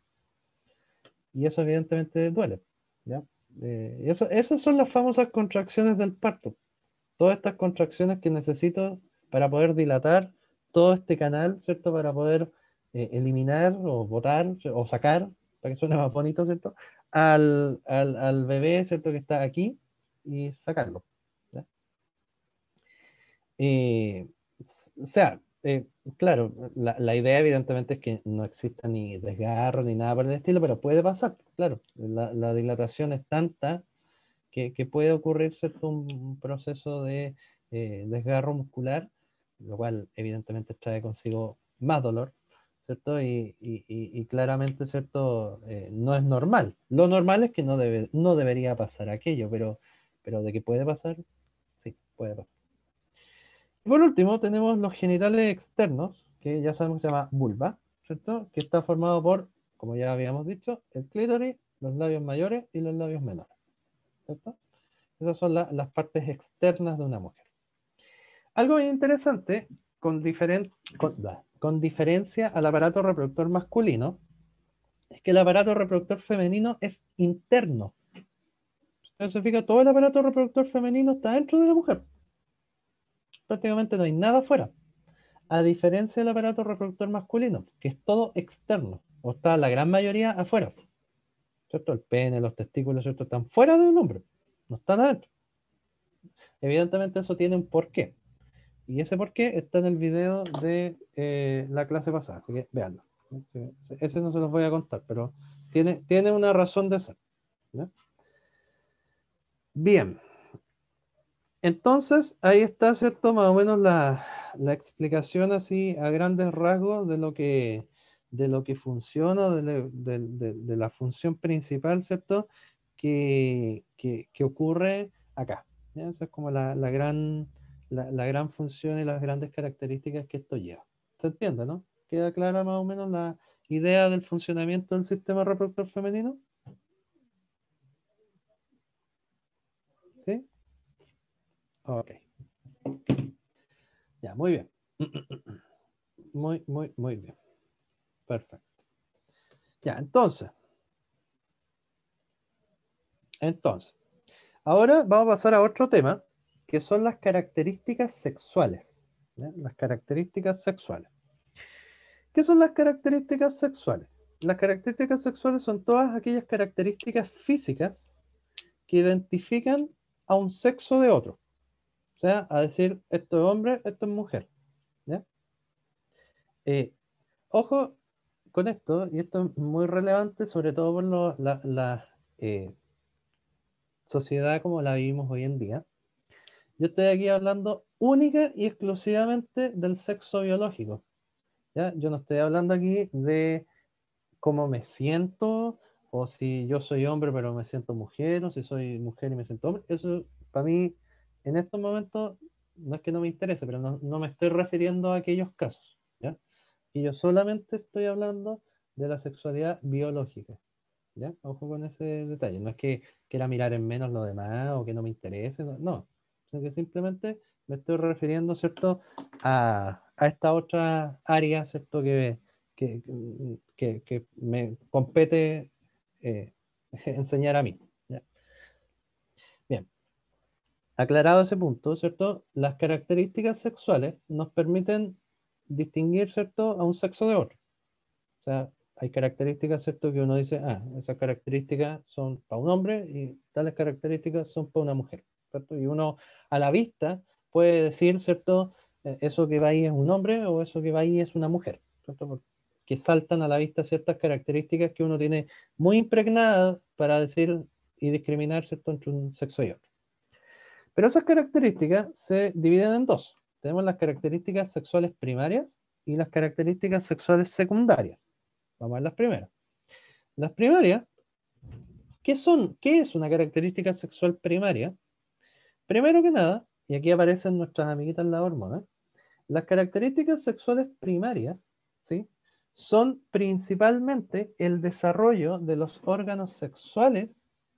Y eso evidentemente duele. ¿Ya? Eh, y eso, esas son las famosas contracciones del parto. Todas estas contracciones que necesito para poder dilatar todo este canal, ¿cierto? Para poder eh, eliminar o botar o sacar, para que suene más bonito, ¿cierto? Al, al, al bebé, ¿cierto? Que está aquí y sacarlo. ¿Ya? Eh, o sea, eh, claro, la, la idea evidentemente es que no exista ni desgarro ni nada por el estilo, pero puede pasar, claro. La, la dilatación es tanta que, que puede ocurrir, ¿cierto? Un proceso de eh, desgarro muscular, lo cual evidentemente trae consigo más dolor, ¿cierto? Y, y- y- y claramente, ¿cierto? Eh, no es normal. Lo normal es que no debe, no debería pasar aquello, pero, pero de que puede pasar, sí, puede pasar. Y por último, tenemos los genitales externos, que ya sabemos que se llama vulva, ¿cierto? Que está formado por, como ya habíamos dicho, el clítoris, los labios mayores y los labios menores, ¿cierto? Esas son la- las partes externas de una mujer. Algo bien interesante, con, diferen- con, bla, con diferencia al aparato reproductor masculino, es que el aparato reproductor femenino es interno. Entonces, se fija, todo el aparato reproductor femenino está dentro de la mujer. Prácticamente no hay nada afuera. A diferencia del aparato reproductor masculino, que es todo externo, o está la gran mayoría afuera. ¿cierto? El pene, los testículos, ¿cierto? Están fuera de un hombre, no están adentro. Evidentemente eso tiene un porqué. Y ese porqué está en el video de eh, la clase pasada, así que véanlo. Ese no se los voy a contar, pero tiene, tiene una razón de ser. ¿Ya? Bien. Entonces, ahí está, ¿cierto? Más o menos la, la explicación así a grandes rasgos de lo que, de lo que funciona, de, la- de- de- de la función principal, ¿cierto? Que, que- que ocurre acá. ¿Ya? Esa es como la, la gran, la, la gran función y las grandes características que esto lleva. ¿Se entiende, no? ¿Queda clara más o menos la idea del funcionamiento del sistema reproductor femenino? ¿Sí? Ok. Ya, muy bien. Muy, muy, muy bien. Perfecto. Ya, entonces, entonces, ahora vamos a pasar a otro tema, que son las características sexuales. ¿Ya? Las características sexuales. ¿Qué son las características sexuales? Las características sexuales son todas aquellas características físicas que identifican a un sexo de otro. O sea, a decir, esto es hombre, esto es mujer. ¿Ya? Eh, ojo con esto, y esto es muy relevante, sobre todo por lo- la, la, eh, sociedad como la vivimos hoy en día. Yo estoy aquí hablando única y exclusivamente del sexo biológico. ¿Ya? Yo no estoy hablando aquí de cómo me siento, o si yo soy hombre pero me siento mujer, o si soy mujer y me siento hombre. Eso para mí, en estos momentos, no es que no me interese, pero no, no me estoy refiriendo a aquellos casos. ¿Ya? Y yo solamente estoy hablando de la sexualidad biológica. ¿Ya? Ojo con ese detalle. No es que quiera mirar en menos lo demás o que no me interese, no, no. Sino que simplemente me estoy refiriendo, ¿cierto?, a, a esta otra área, ¿cierto?, que, que, que, que me compete eh, enseñar a mí. ¿Ya? Bien, aclarado ese punto, ¿cierto? Las características sexuales nos permiten distinguir, ¿cierto?, a un sexo de otro. O sea, hay características, ¿cierto? Que uno dice, ah, esas características son para un hombre y tales características son para una mujer, ¿cierto? Y uno a la vista puede decir, ¿cierto? Eh, eso que va ahí es un hombre o eso que va ahí es una mujer, ¿cierto? Porque saltan a la vista ciertas características que uno tiene muy impregnadas para decir y discriminar, ¿cierto?, entre un sexo y otro. Pero esas características se dividen en dos. Tenemos las características sexuales primarias y las características sexuales secundarias. Vamos a ver las primeras. Las primarias, ¿qué son? ¿Qué es una característica sexual primaria? Primero que nada, y aquí aparecen nuestras amiguitas las hormonas, las características sexuales primarias, ¿sí?, son principalmente el desarrollo de los órganos sexuales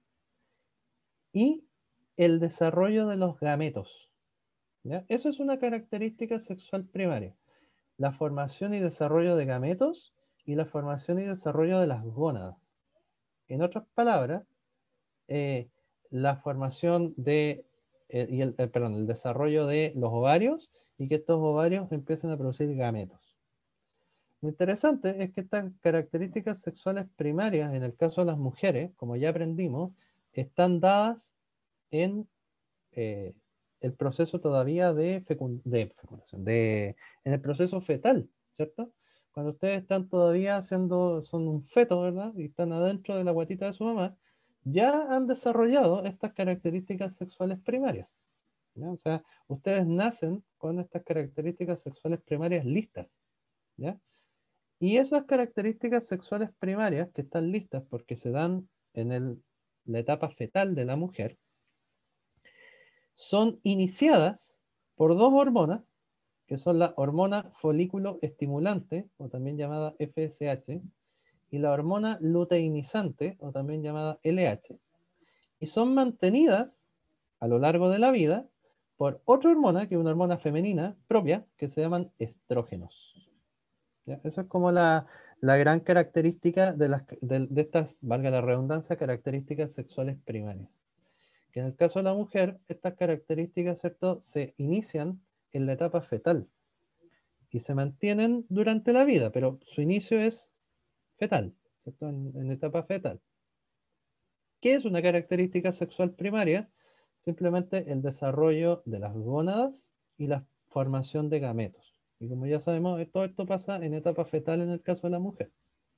y el desarrollo de los gametos. ¿Ya? Eso es una característica sexual primaria. La formación y desarrollo de gametos y la formación y desarrollo de las gónadas. En otras palabras, eh, la formación de, eh, y el, eh, perdón, el desarrollo de los ovarios y que estos ovarios empiecen a producir gametos. Lo interesante es que estas características sexuales primarias, en el caso de las mujeres, como ya aprendimos, están dadas en eh, el proceso todavía de, fecund de fecundación, de, en el proceso fetal, ¿cierto? Cuando ustedes están todavía haciendo, son un feto, ¿verdad? Y están adentro de la guatita de su mamá, ya han desarrollado estas características sexuales primarias. ¿Ya? O sea, ustedes nacen con estas características sexuales primarias listas, ¿ya? Y esas características sexuales primarias que están listas porque se dan en el, la etapa fetal de la mujer, son iniciadas por dos hormonas, que son la hormona folículo estimulante, o también llamada F S H, y la hormona luteinizante, o también llamada L H, y son mantenidas a lo largo de la vida por otra hormona, que es una hormona femenina propia, que se llaman estrógenos. ¿Ya? Esa es como la, la gran característica de, las, de, de estas, valga la redundancia, características sexuales primarias. Que en el caso de la mujer, estas características, ¿cierto?, se inician en la etapa fetal y se mantienen durante la vida, pero su inicio es fetal, ¿cierto?, en, en etapa fetal. ¿Qué es una característica sexual primaria? Simplemente el desarrollo de las gónadas y la formación de gametos. Y como ya sabemos, todo esto pasa en etapa fetal en el caso de la mujer.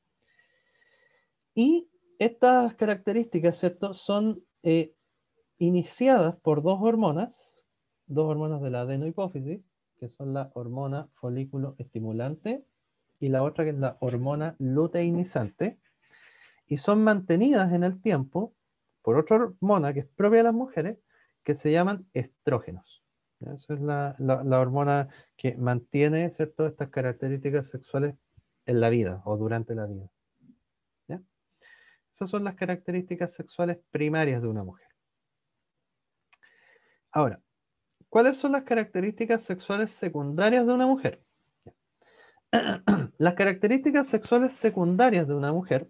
Y estas características, ¿cierto?, son eh, iniciadas por dos hormonas, dos hormonas de la adenohipófisis, que son la hormona folículo estimulante y la otra que es la hormona luteinizante, y son mantenidas en el tiempo por otra hormona que es propia de las mujeres, que se llaman estrógenos. ¿Ya? Esa es la, la, la hormona que mantiene, ¿cierto?, estas características sexuales en la vida o durante la vida. ¿Ya? Esas son las características sexuales primarias de una mujer. Ahora, ¿cuáles son las características sexuales secundarias de una mujer? Las características sexuales secundarias de una mujer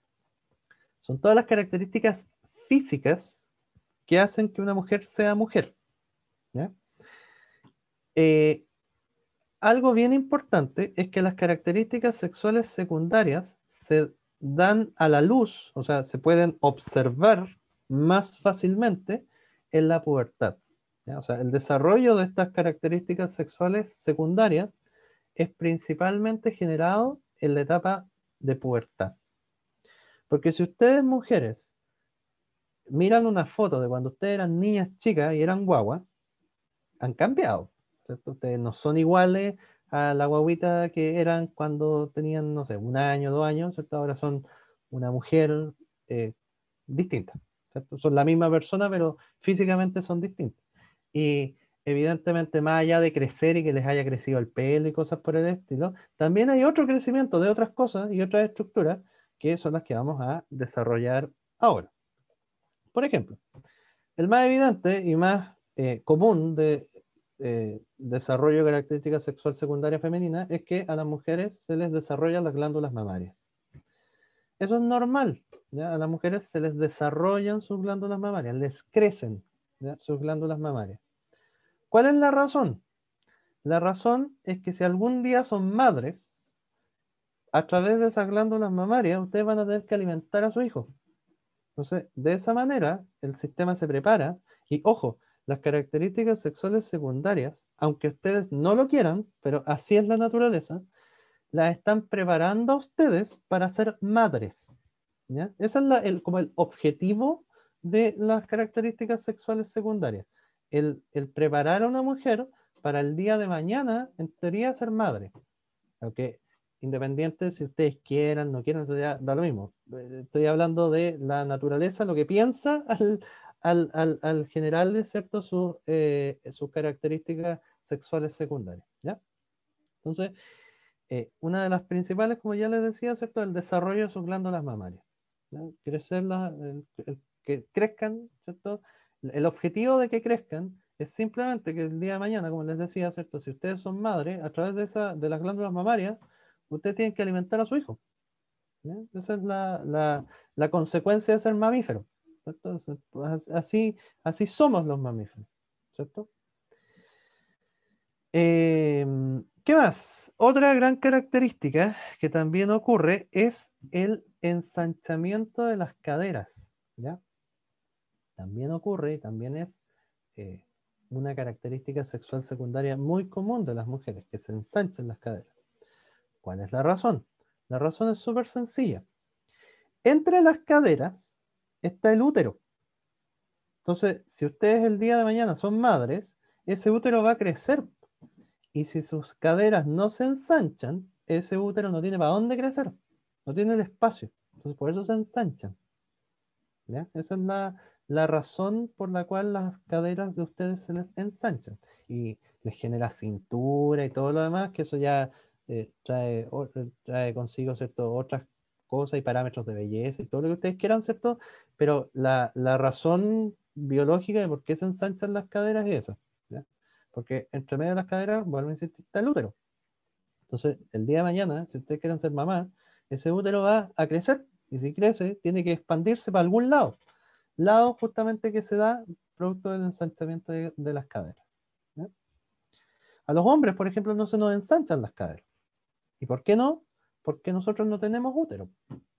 son todas las características físicas que hacen que una mujer sea mujer. ¿Ya? Eh, algo bien importante es que las características sexuales secundarias se dan a la luz, o sea, se pueden observar más fácilmente en la pubertad. ¿Ya? O sea, el desarrollo de estas características sexuales secundarias es principalmente generado en la etapa de pubertad. Porque si ustedes mujeres miran una foto de cuando ustedes eran niñas chicas y eran guaguas, han cambiado, ¿cierto? Ustedes no son iguales a la guaguita que eran cuando tenían, no sé, un año, dos años, ¿cierto? Ahora son una mujer eh, distinta, ¿cierto? Son la misma persona, pero físicamente son distintas. Y evidentemente, más allá de crecer y que les haya crecido el pelo y cosas por el estilo, también hay otro crecimiento de otras cosas y otras estructuras que son las que vamos a desarrollar ahora. Por ejemplo, el más evidente y más eh, común de eh, desarrollo de característica sexual secundaria femenina es que a las mujeres se les desarrollan las glándulas mamarias. Eso es normal, ¿ya? A las mujeres se les desarrollan sus glándulas mamarias, les crecen, ¿ya?, sus glándulas mamarias. ¿Cuál es la razón? La razón es que si algún día son madres, a través de esas glándulas mamarias, ustedes van a tener que alimentar a su hijo. Entonces, de esa manera, el sistema se prepara y, ojo, las características sexuales secundarias, aunque ustedes no lo quieran, pero así es la naturaleza, las están preparando a ustedes para ser madres. ¿Ya? Ese es la, el, como el objetivo de las características sexuales secundarias. El, el preparar a una mujer para el día de mañana, en teoría, ser madre. Aunque independiente si ustedes quieran, no quieran, eso ya da lo mismo. Eh, Estoy hablando de la naturaleza, lo que piensa al, al, al, al generarle, ¿cierto?, sus, eh, sus características sexuales secundarias. ¿Ya? Entonces, eh, una de las principales, como ya les decía, ¿cierto?, el desarrollo de sus glándulas mamarias. ¿Ya? Crecerlas, el- el- que crezcan, ¿cierto? El objetivo de que crezcan es simplemente que el día de mañana, como les decía, ¿cierto?, si ustedes son madres, a través de, esa, de las glándulas mamarias, ustedes tienen que alimentar a su hijo. ¿Ya? Esa es la, la, la consecuencia de ser mamífero. ¿Cierto? O sea, pues, así, así somos los mamíferos. ¿Cierto? Eh, ¿qué más? Otra gran característica que también ocurre es el ensanchamiento de las caderas. ¿Ya? También ocurre y también es eh, una característica sexual secundaria muy común de las mujeres, que se ensanchan las caderas. ¿Cuál es la razón? La razón es súper sencilla. Entre las caderas está el útero. Entonces, si ustedes el día de mañana son madres, ese útero va a crecer. Y si sus caderas no se ensanchan, ese útero no tiene para dónde crecer. No tiene el espacio. Entonces, por eso se ensanchan. ¿Ya? Esa es la, la razón por la cual las caderas de ustedes se les ensanchan. Y les genera cintura y todo lo demás, que eso ya eh, trae, o- eh, trae consigo, ¿cierto?, otras cosas y parámetros de belleza y todo lo que ustedes quieran, ¿cierto? Pero la, la razón biológica de por qué se ensanchan las caderas es esa. ¿Ya? Porque entre medio de las caderas, vuelvo a insistir, está el útero. Entonces, el día de mañana, si ustedes quieren ser mamá, ese útero va a crecer. Y si crece, tiene que expandirse para algún lado. Lado justamente que se da producto del ensanchamiento de, de las caderas. ¿Ya? A los hombres, por ejemplo, no se nos ensanchan las caderas. ¿Y por qué no? Porque nosotros no tenemos útero.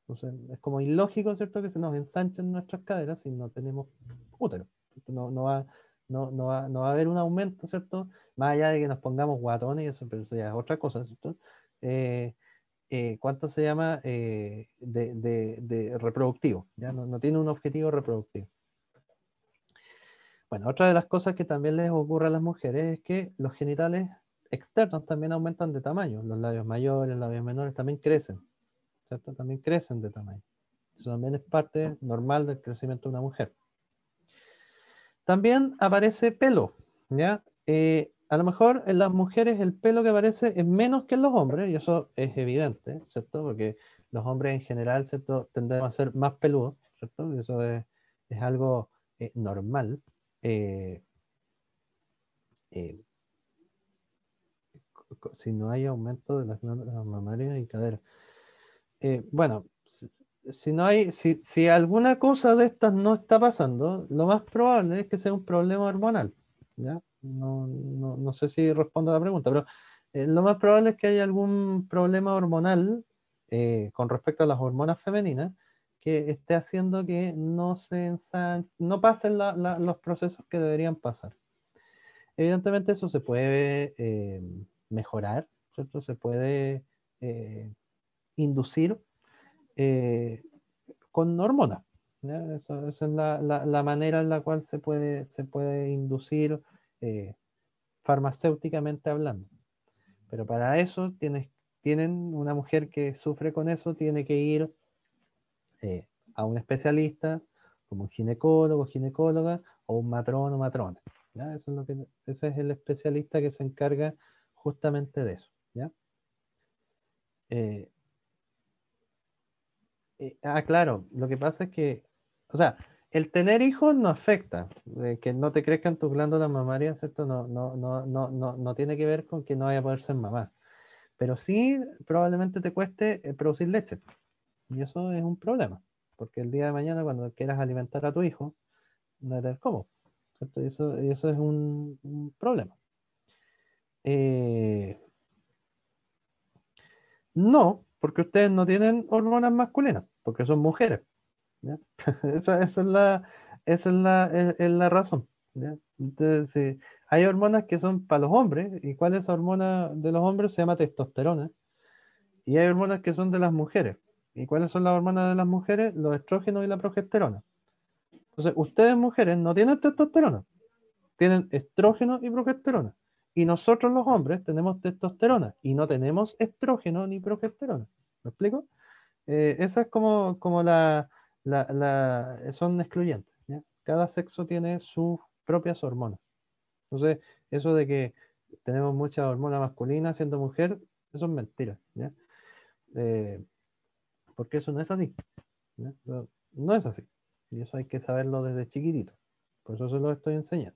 Entonces, es como ilógico, ¿cierto?, que se nos ensanchen nuestras caderas si no tenemos útero. No, no va, no, no va, no va a haber un aumento, ¿cierto? Más allá de que nos pongamos guatones y eso, pero eso ya es otra cosa, ¿cierto? Eh, eh, ¿cuánto se llama? Eh, de, de- de reproductivo, ¿ya? No, no tiene un objetivo reproductivo. Bueno, otra de las cosas que también les ocurre a las mujeres es que los genitales externos también aumentan de tamaño. Los labios mayores, los labios menores también crecen, ¿cierto? También crecen de tamaño. Eso también es parte normal del crecimiento de una mujer. También aparece pelo, ¿ya? Eh, a lo mejor en las mujeres el pelo que aparece es menos que en los hombres, y eso es evidente, ¿cierto? Porque los hombres en general, ¿cierto?, tendemos a ser más peludos, ¿cierto? Y eso es, es algo eh, normal. Eh, eh, co- si no hay aumento de las glándulas mamarias y caderas. Eh, bueno, si, si no hay, si, si alguna cosa de estas no está pasando, lo más probable es que sea un problema hormonal, ¿ya? No, no, no sé si respondo a la pregunta, pero eh, lo más probable es que haya algún problema hormonal eh, con respecto a las hormonas femeninas que esté haciendo que no se ensan- no pasen la- la- los procesos que deberían pasar. Evidentemente eso se puede eh, mejorar, ¿cierto? Se puede eh, inducir eh, con hormonas, ¿ya? Eso, esa es la, la- la manera en la cual se puede, se puede inducir eh, farmacéuticamente hablando. Pero para eso tienes, tienen una mujer que sufre con eso, tiene que ir eh, a un especialista, como un ginecólogo, ginecóloga, o un matrón o matrona. ¿Ya? Eso es lo que, ese es el especialista que se encarga justamente de eso. ¿Ya? Eh, eh, ah, claro, lo que pasa es que, o sea, el tener hijos no afecta, eh, que no te crezcan tus glándulas mamarias, ¿cierto? No, no, no, no, no, no tiene que ver con que no vaya a poder ser mamá, pero sí probablemente te cueste eh, producir leche, y eso es un problema, porque el día de mañana cuando quieras alimentar a tu hijo, no eres cómo, ¿cierto? Y eso, y eso es un, un problema. Eh, no, porque ustedes no tienen hormonas masculinas, porque son mujeres. ¿Ya? Esa, esa es la, esa es la, es- es la razón. ¿Ya? Entonces, sí, hay hormonas que son para los hombres, y cuál es la hormona de los hombres se llama testosterona, y hay hormonas que son de las mujeres. ¿Y cuáles son las hormonas de las mujeres? Los estrógenos y la progesterona. Entonces, ustedes mujeres no tienen testosterona, tienen estrógeno y progesterona. Y nosotros los hombres tenemos testosterona y no tenemos estrógeno ni progesterona. ¿Me explico? Eh, esa es como, como la, la, la- son excluyentes, ¿ya? Cada sexo tiene sus propias hormonas. Entonces, eso de que tenemos mucha hormona masculina siendo mujer, eso es mentira, ¿ya? Eh, porque eso no es así, ¿ya? No, no es así. Y eso hay que saberlo desde chiquitito. Por eso se lo estoy enseñando.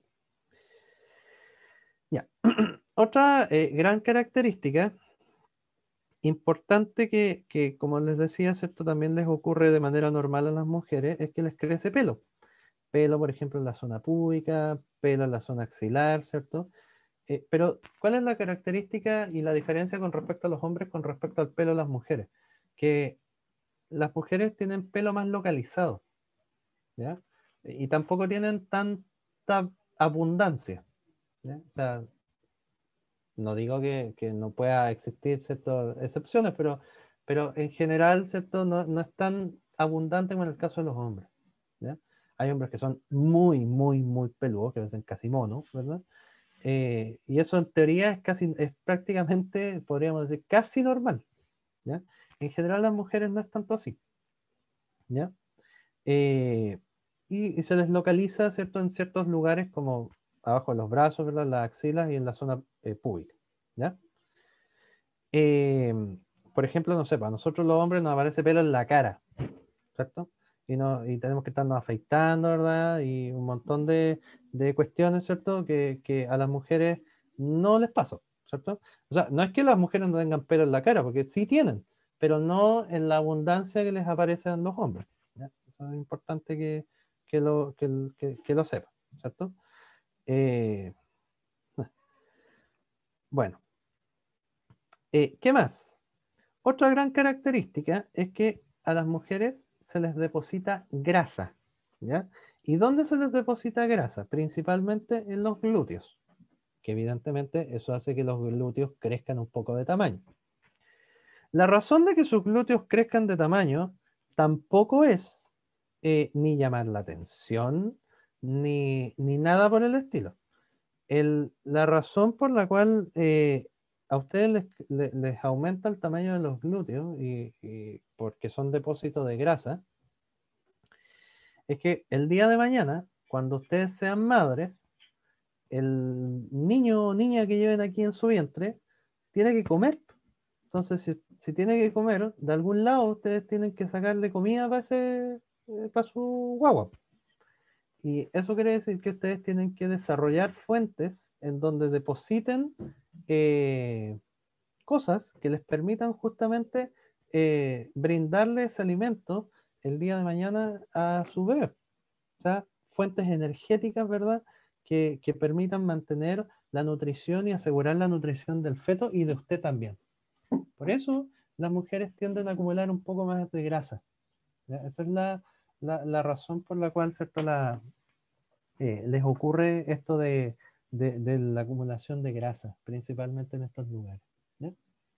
Ya. Otra eh, gran característica importante que, que, como les decía, ¿cierto? También les ocurre de manera normal a las mujeres, es que les crece pelo. Pelo, por ejemplo, en la zona púbica, pelo en la zona axilar, ¿cierto? Eh, pero, ¿cuál es la característica y la diferencia con respecto a los hombres con respecto al pelo de las mujeres? Que las mujeres tienen pelo más localizado, ¿ya? Y tampoco tienen tanta abundancia, ¿ya? O sea, no digo que, que no pueda existir ciertas excepciones, pero, pero en general, ¿cierto? No, no es tan abundante como en el caso de los hombres, ¿ya? Hay hombres que son muy, muy, muy peludos, que parecen casi monos, ¿verdad? Eh, y eso en teoría es casi, es prácticamente, podríamos decir, casi normal, ¿ya? En general las mujeres no es tanto así, ¿ya? Eh, y, y se les localiza, ¿cierto? En ciertos lugares como abajo de los brazos, ¿verdad? Las axilas y en la zona eh, pública, ¿ya? Eh, por ejemplo, no sé, para nosotros los hombres nos aparece pelo en la cara, ¿cierto? Y, no, y tenemos que estarnos afeitando, ¿verdad? Y un montón de, de cuestiones, ¿cierto? Que, que a las mujeres no les pasa, ¿cierto? O sea, no es que las mujeres no tengan pelo en la cara, porque sí tienen, pero no en la abundancia que les aparece a los hombres, ¿ya? Eso es importante que, que lo, que, que- que lo sepan, ¿cierto? Eh, bueno, eh, ¿qué más? Otra gran característica es que a las mujeres se les deposita grasa, ¿ya? ¿Y dónde se les deposita grasa? Principalmente en los glúteos, que evidentemente eso hace que los glúteos crezcan un poco de tamaño. La razón de que sus glúteos crezcan de tamaño tampoco es eh, ni llamar la atención, ni, ni nada por el estilo. El, la razón por la cual eh, a ustedes les, les, les aumenta el tamaño de los glúteos y, y porque son depósitos de grasa, es que el día de mañana, cuando ustedes sean madres, el niño o niña que lleven aquí en su vientre tiene que comer. Entonces, si, si tiene que comer, de algún lado ustedes tienen que sacarle comida para, ese, eh, para su guagua. Y eso quiere decir que ustedes tienen que desarrollar fuentes en donde depositen eh, cosas que les permitan justamente eh, brindarle ese alimento el día de mañana a su bebé. O sea, fuentes energéticas, ¿verdad? Que, que permitan mantener la nutrición y asegurar la nutrición del feto y de usted también. Por eso las mujeres tienden a acumular un poco más de grasa. ¿Ya? Esa es la, la, la razón por la cual, ¿cierto? La, eh, les ocurre esto de, de, de la acumulación de grasa, principalmente en estos lugares. ¿Ya?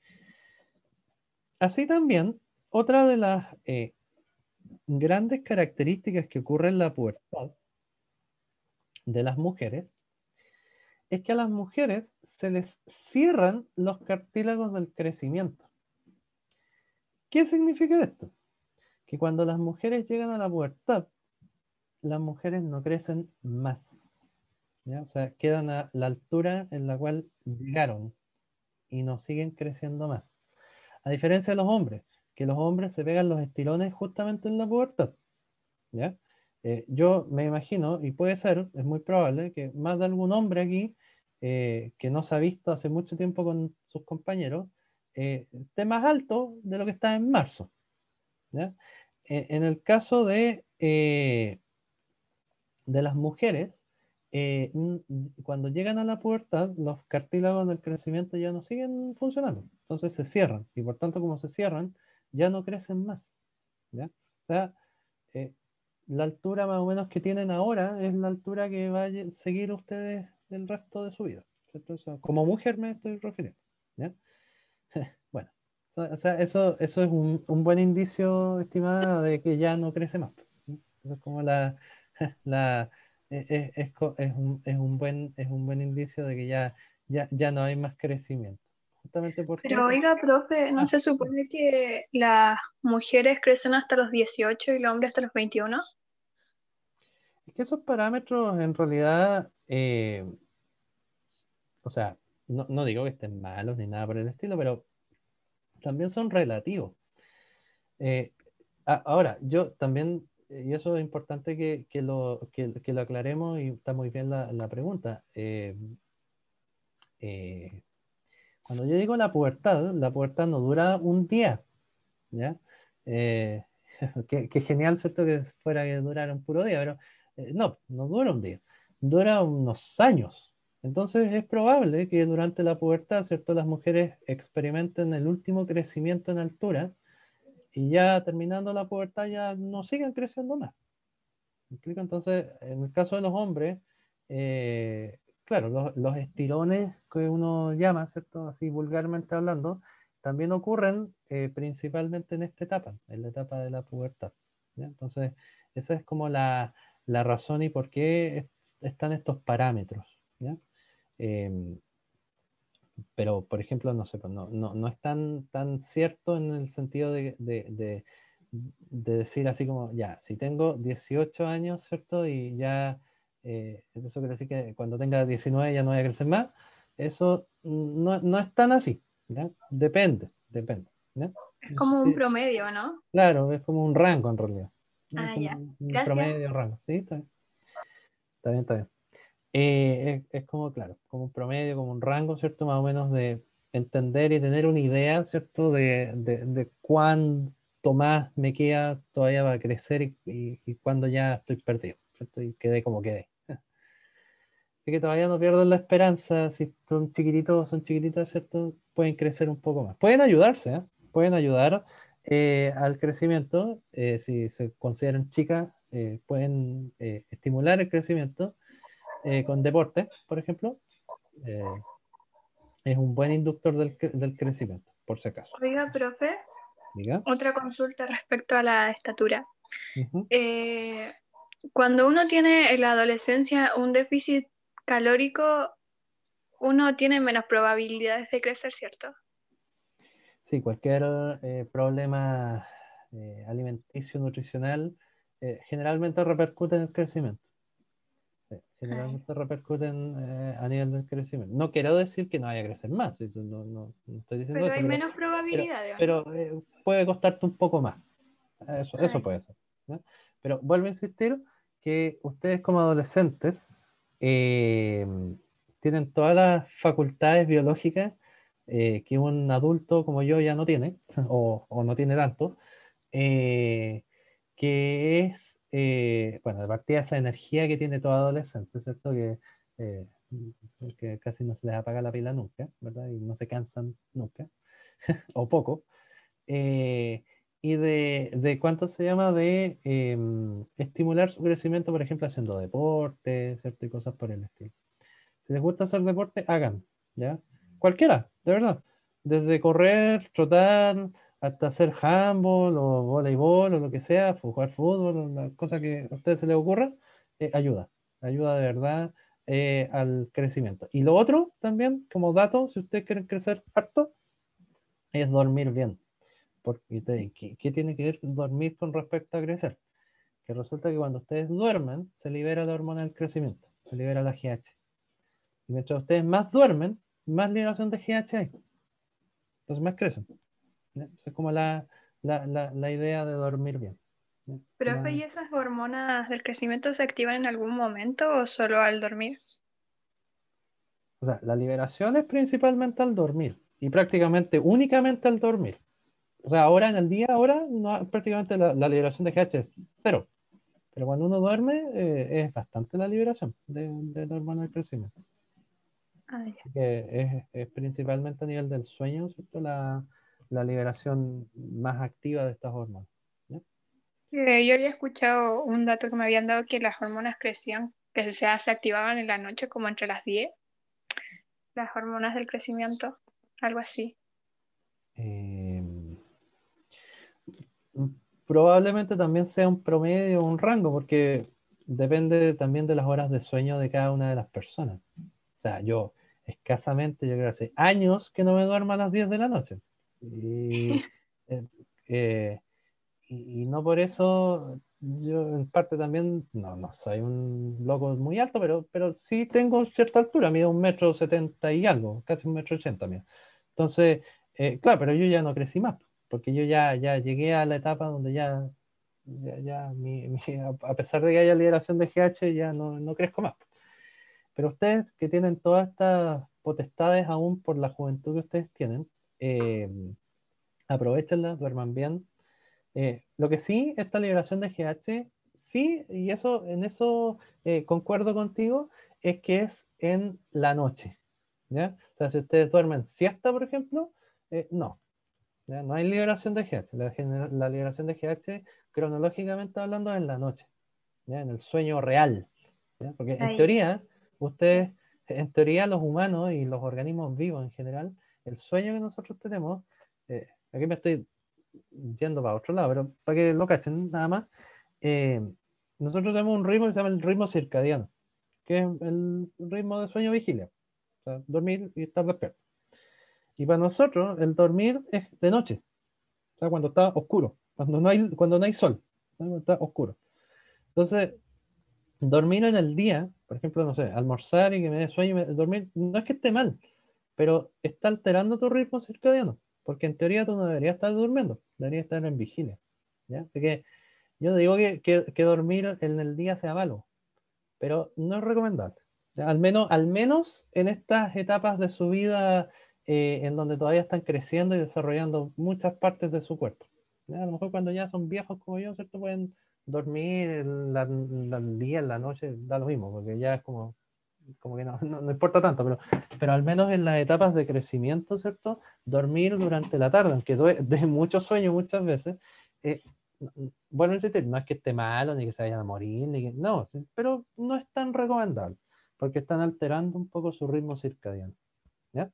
Así también, otra de las eh, grandes características que ocurre en la pubertad de las mujeres es que a las mujeres se les cierran los cartílagos del crecimiento. ¿Qué significa esto? Que cuando las mujeres llegan a la pubertad, las mujeres no crecen más. ¿Ya? O sea, quedan a la altura en la cual llegaron y no siguen creciendo más. A diferencia de los hombres, que los hombres se pegan los estirones justamente en la pubertad. ¿Ya? Eh, yo me imagino, y puede ser, es muy probable, que más de algún hombre aquí eh, que no se ha visto hace mucho tiempo con sus compañeros, eh, esté más alto de lo que está en marzo. ¿Ya? Eh, en el caso de, eh, de las mujeres, eh, cuando llegan a la pubertad, los cartílagos del crecimiento ya no siguen funcionando, entonces se cierran, y por tanto como se cierran, ya no crecen más. ¿Ya? O sea, eh, la altura más o menos que tienen ahora es la altura que va a seguir ustedes el resto de su vida. Entonces, como mujer me estoy refiriendo. ¿Ya? Bueno, o sea, eso, eso es un, un buen indicio, estimada, de que ya no crece más. ¿Sí? Eso es como la, la es, es, es, es un, es, un buen, es un buen indicio de que ya, ya, ya no hay más crecimiento. Justamente porque... Pero oiga, profe, ¿no Ah, se supone que las mujeres crecen hasta los dieciocho y los hombres hasta los veintiuno? es que esos parámetros en realidad, eh, o sea, no, no digo que estén malos ni nada por el estilo, pero también son relativos. Eh, a- ahora, yo también, eh, y eso es importante que, que lo, que, que lo aclaremos y está muy bien la, la pregunta. Eh, eh, cuando yo digo la pubertad, la pubertad no dura un día, ¿ya? Eh, qué, qué genial, ¿cierto? Que fuera que durara un puro día, pero eh, no, no dura un día, dura unos años. Entonces es probable que durante la pubertad, ¿cierto? Las mujeres experimenten el último crecimiento en altura y ya terminando la pubertad ya no sigan creciendo más. ¿Me explico? Entonces, en el caso de los hombres, eh, claro, los, los estirones que uno llama, ¿cierto? Así vulgarmente hablando, también ocurren eh, principalmente en esta etapa, en la etapa de la pubertad. ¿Ya? Entonces, esa es como la, la razón y por qué es- están estos parámetros. ¿Ya? Em, pero, por ejemplo, no sé, pues, no, no, no es tan, tan cierto en el sentido de, de, de- de decir así como, ya, si tengo dieciocho años, ¿cierto? Y ya, eh, eso quiere decir que cuando tenga diecinueve ya no voy a crecer más. Eso no, no es tan así, ¿ya? Depende, depende, ¿ya? Es como un Sí, promedio, ¿no? claro, es como un rango en realidad. Es Ah, como ya. un un Gracias. promedio rango, ¿sí? Está bien, está bien, está bien. Eh, es, es como, claro, como un promedio, como un rango, ¿cierto? Más o menos de entender y tener una idea, ¿cierto? De, de, de cuánto más me queda todavía para crecer y, y, y cuándo ya estoy perdido, ¿cierto? Y quedé como quedé. Así que todavía no pierdo la esperanza, si son chiquititos o son chiquititas, ¿cierto? Pueden crecer un poco más. Pueden ayudarse, ¿eh? Pueden ayudar eh, al crecimiento, eh, si se consideran chicas, eh, pueden eh, estimular el crecimiento eh, con deporte, por ejemplo. Eh, es un buen inductor del, cre- del crecimiento, por si acaso. Oiga, profe, Diga. otra consulta respecto a la estatura. Ujú. Eh, Cuando uno tiene en la adolescencia un déficit calórico, uno tiene menos probabilidades de crecer, ¿cierto? Sí, cualquier eh, problema eh, alimenticio, nutricional, eh, generalmente repercute en el crecimiento. Sí, Ay, generalmente repercuten eh, a nivel del crecimiento. No quiero decir que no vaya a crecer más, eso no, no- no estoy diciendo pero eso, hay pero, menos pero, probabilidades, ¿o no? pero, eh, puede costarte un poco más. Eso, eso Ay, puede ser. ¿Ya? Pero vuelvo a insistir que ustedes como adolescentes eh, tienen todas las facultades biológicas eh, que un adulto como yo ya no tiene, o, o no tiene tanto, eh, que es, eh, bueno, de partida esa energía que tiene todo adolescente, ¿cierto? Que, eh, que casi no se les apaga la pila nunca, ¿verdad? Y no se cansan nunca, o poco. Eh, y de, de cuánto se llama de em, estimular su crecimiento, por ejemplo, haciendo deporte, ¿cierto? Y cosas por el estilo. Si les gusta hacer deporte, hagan, ¿ya? Cualquiera, de verdad. Desde correr, trotar, hasta hacer handball o voleibol o lo que sea, jugar fútbol, o la cosa que a ustedes se les ocurra, eh, ayuda. Ayuda de verdad eh, al crecimiento. Y lo otro también, como dato, si ustedes quieren crecer harto, es dormir bien. Porque te- ¿qué, qué tiene que ver dormir con respecto a crecer? Que resulta que cuando ustedes duermen, se libera la hormona del crecimiento, se libera la G H. Y mientras ustedes más duermen, más liberación de G H hay. Entonces más crecen. ¿Ya? Esa es como la, la, la, la idea de dormir bien. ¿Ya? profe, La- ¿y esas hormonas del crecimiento se activan en algún momento o solo al dormir? o sea, la liberación es principalmente al dormir y prácticamente únicamente al dormir. O sea, ahora en el día, ahora no, prácticamente la, la liberación de G H es cero. Pero cuando uno duerme, eh, es bastante la liberación de, de la hormona del crecimiento. Ah, ya. Así que es, es principalmente a nivel del sueño, ¿cierto? La, la liberación más activa de estas hormonas. ¿Ya? Eh, yo había escuchado un dato que me habían dado que las hormonas crecían, que se, se activaban en la noche como entre las diez, las hormonas del crecimiento, algo así. Eh, Probablemente también sea un promedio, un rango, porque depende también de las horas de sueño de cada una de las personas. O sea, yo escasamente, yo creo que hace años que no me duermo a las diez de la noche. Y, eh, eh, y, y no por eso, yo en parte también, no, no soy un loco muy alto, pero, pero sí tengo cierta altura, mido un metro setenta y algo, casi un metro ochenta mío. Entonces, eh, claro, pero yo ya no crecí más, porque yo ya, ya llegué a la etapa donde ya, ya, ya mi- mi- a a pesar de que haya liberación de G H, ya no, no crezco más. Pero ustedes que tienen todas estas potestades aún por la juventud que ustedes tienen, eh, aprovechenlas, duerman bien. Eh, lo que sí, esta liberación de G H, sí, y eso, en eso eh, concuerdo contigo, es que es en la noche. ¿Ya? O sea, si ustedes duermen siesta, por ejemplo, eh, no, ¿ya? No hay liberación de G H. La, gener- la liberación de G H, cronológicamente hablando, es en la noche, ¿ya? En el sueño real. ¿Ya? Porque en Ahí. teoría, ustedes, en teoría los humanos y los organismos vivos en general, el sueño que nosotros tenemos, eh, aquí me estoy yendo para otro lado, pero para que lo cachen nada más, eh, nosotros tenemos un ritmo que se llama el ritmo circadiano, que es el ritmo de sueño vigilia, o sea, dormir y estar despierto. Y para nosotros el dormir es de noche, o sea, cuando está oscuro, cuando no hay, cuando no hay sol, ¿no? Cuando está oscuro. Entonces, dormir en el día, por ejemplo, no sé, almorzar y que me dé sueño, me- dormir, no es que esté mal, pero está alterando tu ritmo circadiano, porque en teoría tú no deberías estar durmiendo, deberías estar en vigilia. ¿Ya? Así que yo no digo que, que- que dormir en el día sea malo, pero no es recomendable. ¿Ya? Al menos, al menos en estas etapas de su vida eh, en donde todavía están creciendo y desarrollando muchas partes de su cuerpo. ¿Ya? A lo mejor cuando ya son viejos como yo, ¿cierto? Pueden dormir en la- en la- el día, en la noche, da lo mismo, porque ya es como, como que no, no, no importa tanto, pero, pero al menos en las etapas de crecimiento, ¿cierto? Dormir durante la tarde, aunque dé de mucho sueño muchas veces, eh, bueno, no es que esté malo, ni que se vayan a morir, ni que, no, pero no es tan recomendable, porque están alterando un poco su ritmo circadiano. ¿Ya?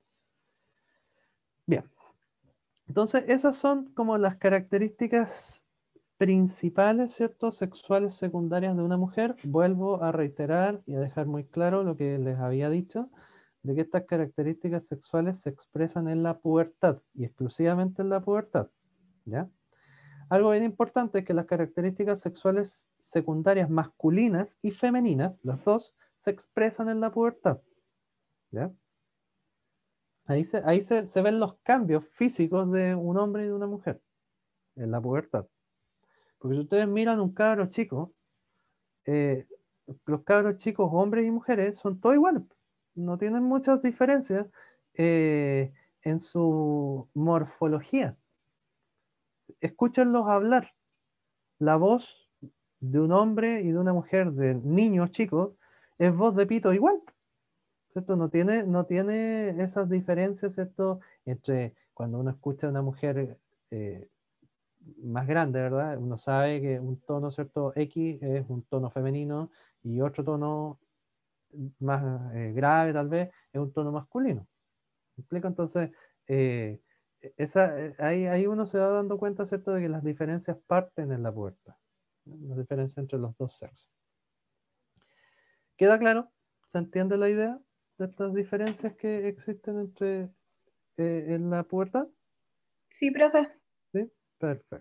Bien. Entonces, esas son como las características principales, ¿cierto? Sexuales secundarias de una mujer. Vuelvo a reiterar y a dejar muy claro lo que les había dicho, de que estas características sexuales se expresan en la pubertad y exclusivamente en la pubertad. ¿Ya? Algo bien importante es que las características sexuales secundarias masculinas y femeninas, las dos, se expresan en la pubertad. ¿Ya? Ahí, se, ahí se, se ven los cambios físicos de un hombre y de una mujer en la pubertad. Porque si ustedes miran un cabro chico, eh, los cabros chicos, hombres y mujeres, son todos iguales. No tienen muchas diferencias eh, en su morfología. Escúchenlos hablar. La voz de un hombre y de una mujer, de niños chicos, es voz de pito igual. ¿Cierto? No tiene, no tiene esas diferencias, ¿cierto? Entre cuando uno escucha a una mujer eh, más grande, ¿verdad? Uno sabe que un tono, ¿cierto? X es un tono femenino y otro tono más eh, grave, tal vez, es un tono masculino. ¿Me explico? Entonces, eh, esa, eh, ahí, ahí uno se va dando cuenta, ¿cierto?, de que las diferencias parten en la pubertad. ¿No? La diferencia entre los dos sexos. ¿Queda claro? ¿Se entiende la idea de estas diferencias que existen entre eh, en la pubertad? Sí, profe. ¿Sí? Perfecto.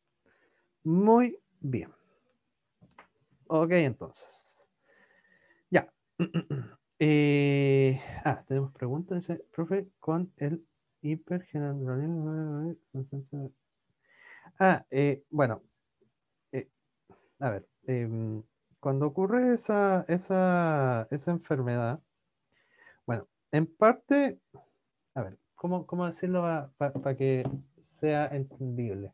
Muy bien. Ok, entonces. Ya. Eh, ah, tenemos preguntas, dice, profe, con el hipergeneralismo. Ah, eh, bueno, eh, a ver, em, cuando ocurre esa, esa, esa enfermedad, bueno, en parte, a ver, ¿cómo, cómo decirlo para que sea entendible?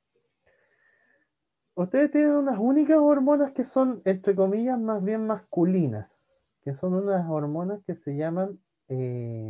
Ustedes tienen unas únicas hormonas que son, entre comillas, más bien masculinas, que son unas hormonas que se llaman eh,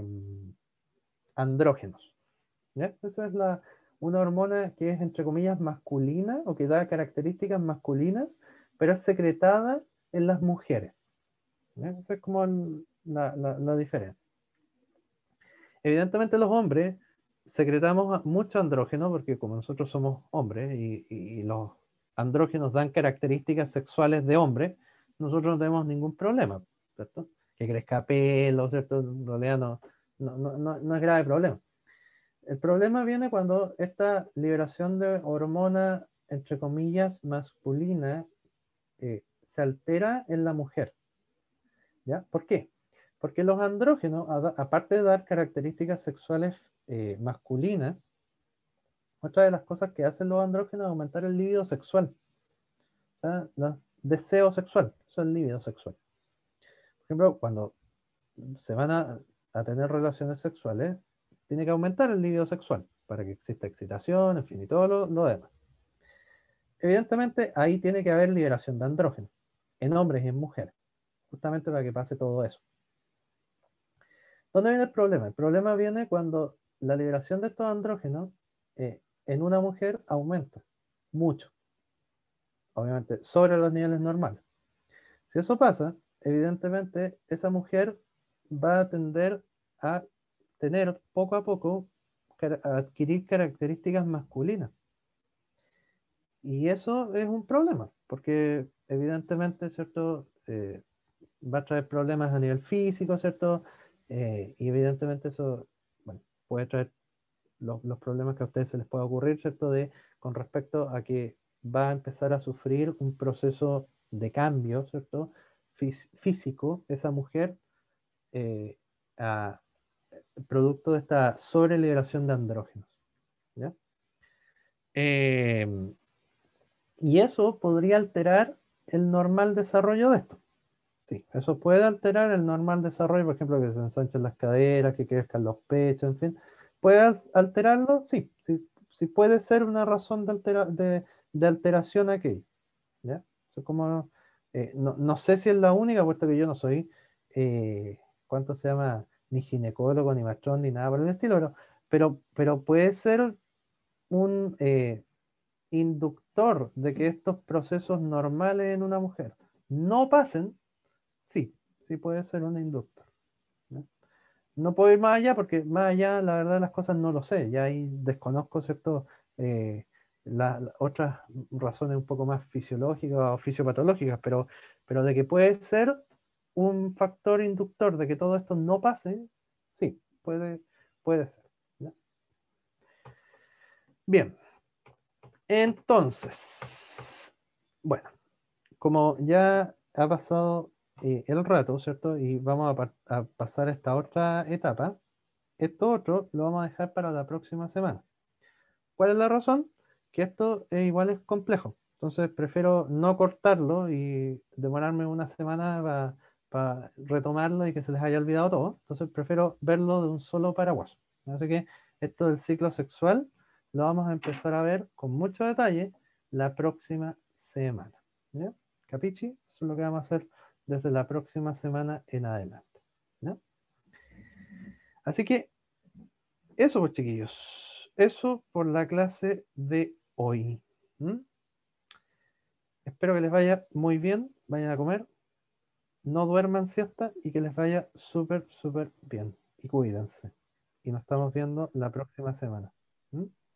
andrógenos. ¿Ya? Esa es la, una hormona que es, entre comillas, masculina o que da características masculinas, pero es secretada en las mujeres. ¿Ya? Esa es como el, la, la, la diferencia. Evidentemente los hombres secretamos mucho andrógeno porque como nosotros somos hombres y, y, y los andrógenos dan características sexuales de hombre, nosotros no tenemos ningún problema, ¿cierto? Que crezca pelo, ¿cierto? En realidad no, no, no, no, no es grave problema. El problema viene cuando esta liberación de hormona, entre comillas, masculina, eh, se altera en la mujer. ¿Ya? ¿Por qué? Porque los andrógenos, aparte de dar características sexuales eh, masculinas, otra de las cosas que hacen los andrógenos es aumentar el libido sexual. O sea, el deseo sexual, eso es el libido sexual. Por ejemplo, cuando se van a, a tener relaciones sexuales, tiene que aumentar el libido sexual para que exista excitación, en fin, y todo lo, lo demás. Evidentemente, ahí tiene que haber liberación de andrógenos, en hombres y en mujeres, justamente para que pase todo eso. ¿Dónde viene el problema? El problema viene cuando la liberación de estos andrógenos eh, en una mujer aumenta mucho, obviamente, sobre los niveles normales. Si eso pasa, evidentemente esa mujer va a tender a tener poco a poco, a adquirir características masculinas. Y eso es un problema, porque evidentemente, ¿cierto? Eh, va a traer problemas a nivel físico, ¿cierto? Eh, y evidentemente eso, bueno, puede traer los, los problemas que a ustedes se les pueda ocurrir, ¿cierto? De, con respecto a que va a empezar a sufrir un proceso de cambio, ¿cierto? Fís físico, esa mujer, eh, a, producto de esta sobreliberación de andrógenos, ¿ya? Eh, y eso podría alterar el normal desarrollo de esto. Sí, eso puede alterar el normal desarrollo, por ejemplo, que se ensanchen las caderas, que crezcan los pechos, en fin. ¿Puede alterarlo? Sí, sí, sí puede ser una razón de, altera, de, de alteración aquello. ¿Ya? Eso como, eh, no, no sé si es la única, puesto que yo no soy eh, ¿cuánto se llama? Ni ginecólogo, ni matrón, ni nada por el estilo, pero, pero, pero puede ser un eh, inductor de que estos procesos normales en una mujer no pasen. Sí, sí puede ser un inductor. ¿No? No puedo ir más allá porque más allá, la verdad, las cosas no lo sé. Ya ahí desconozco, ¿cierto? Eh, la- la- otras razones un poco más fisiológicas o fisiopatológicas, pero, pero de que puede ser un factor inductor de que todo esto no pase, sí, puede, puede ser. ¿Ya? Bien, entonces, bueno, como ya ha pasado eh, el rato, ¿cierto? Y vamos a, pa- a pasar a esta otra etapa. Esto otro lo vamos a dejar para la próxima semana. ¿Cuál es la razón? Que esto eh, igual es complejo. Entonces prefiero no cortarlo y demorarme una semana para retomarlo y que se les haya olvidado todo. Entonces prefiero verlo de un solo paraguas. Así que esto del ciclo sexual lo vamos a empezar a ver con mucho detalle la próxima semana. ¿Ya? ¿Capichi? Eso es lo que vamos a hacer desde la próxima semana en adelante. ¿Ya? Así que eso, pues, chiquillos. Eso por la clase de hoy. ¿Mm? Espero que les vaya muy bien. Vayan a comer. No duerman siesta y que les vaya súper, súper bien. Y cuídense. Y nos estamos viendo la próxima semana. ¿Mm?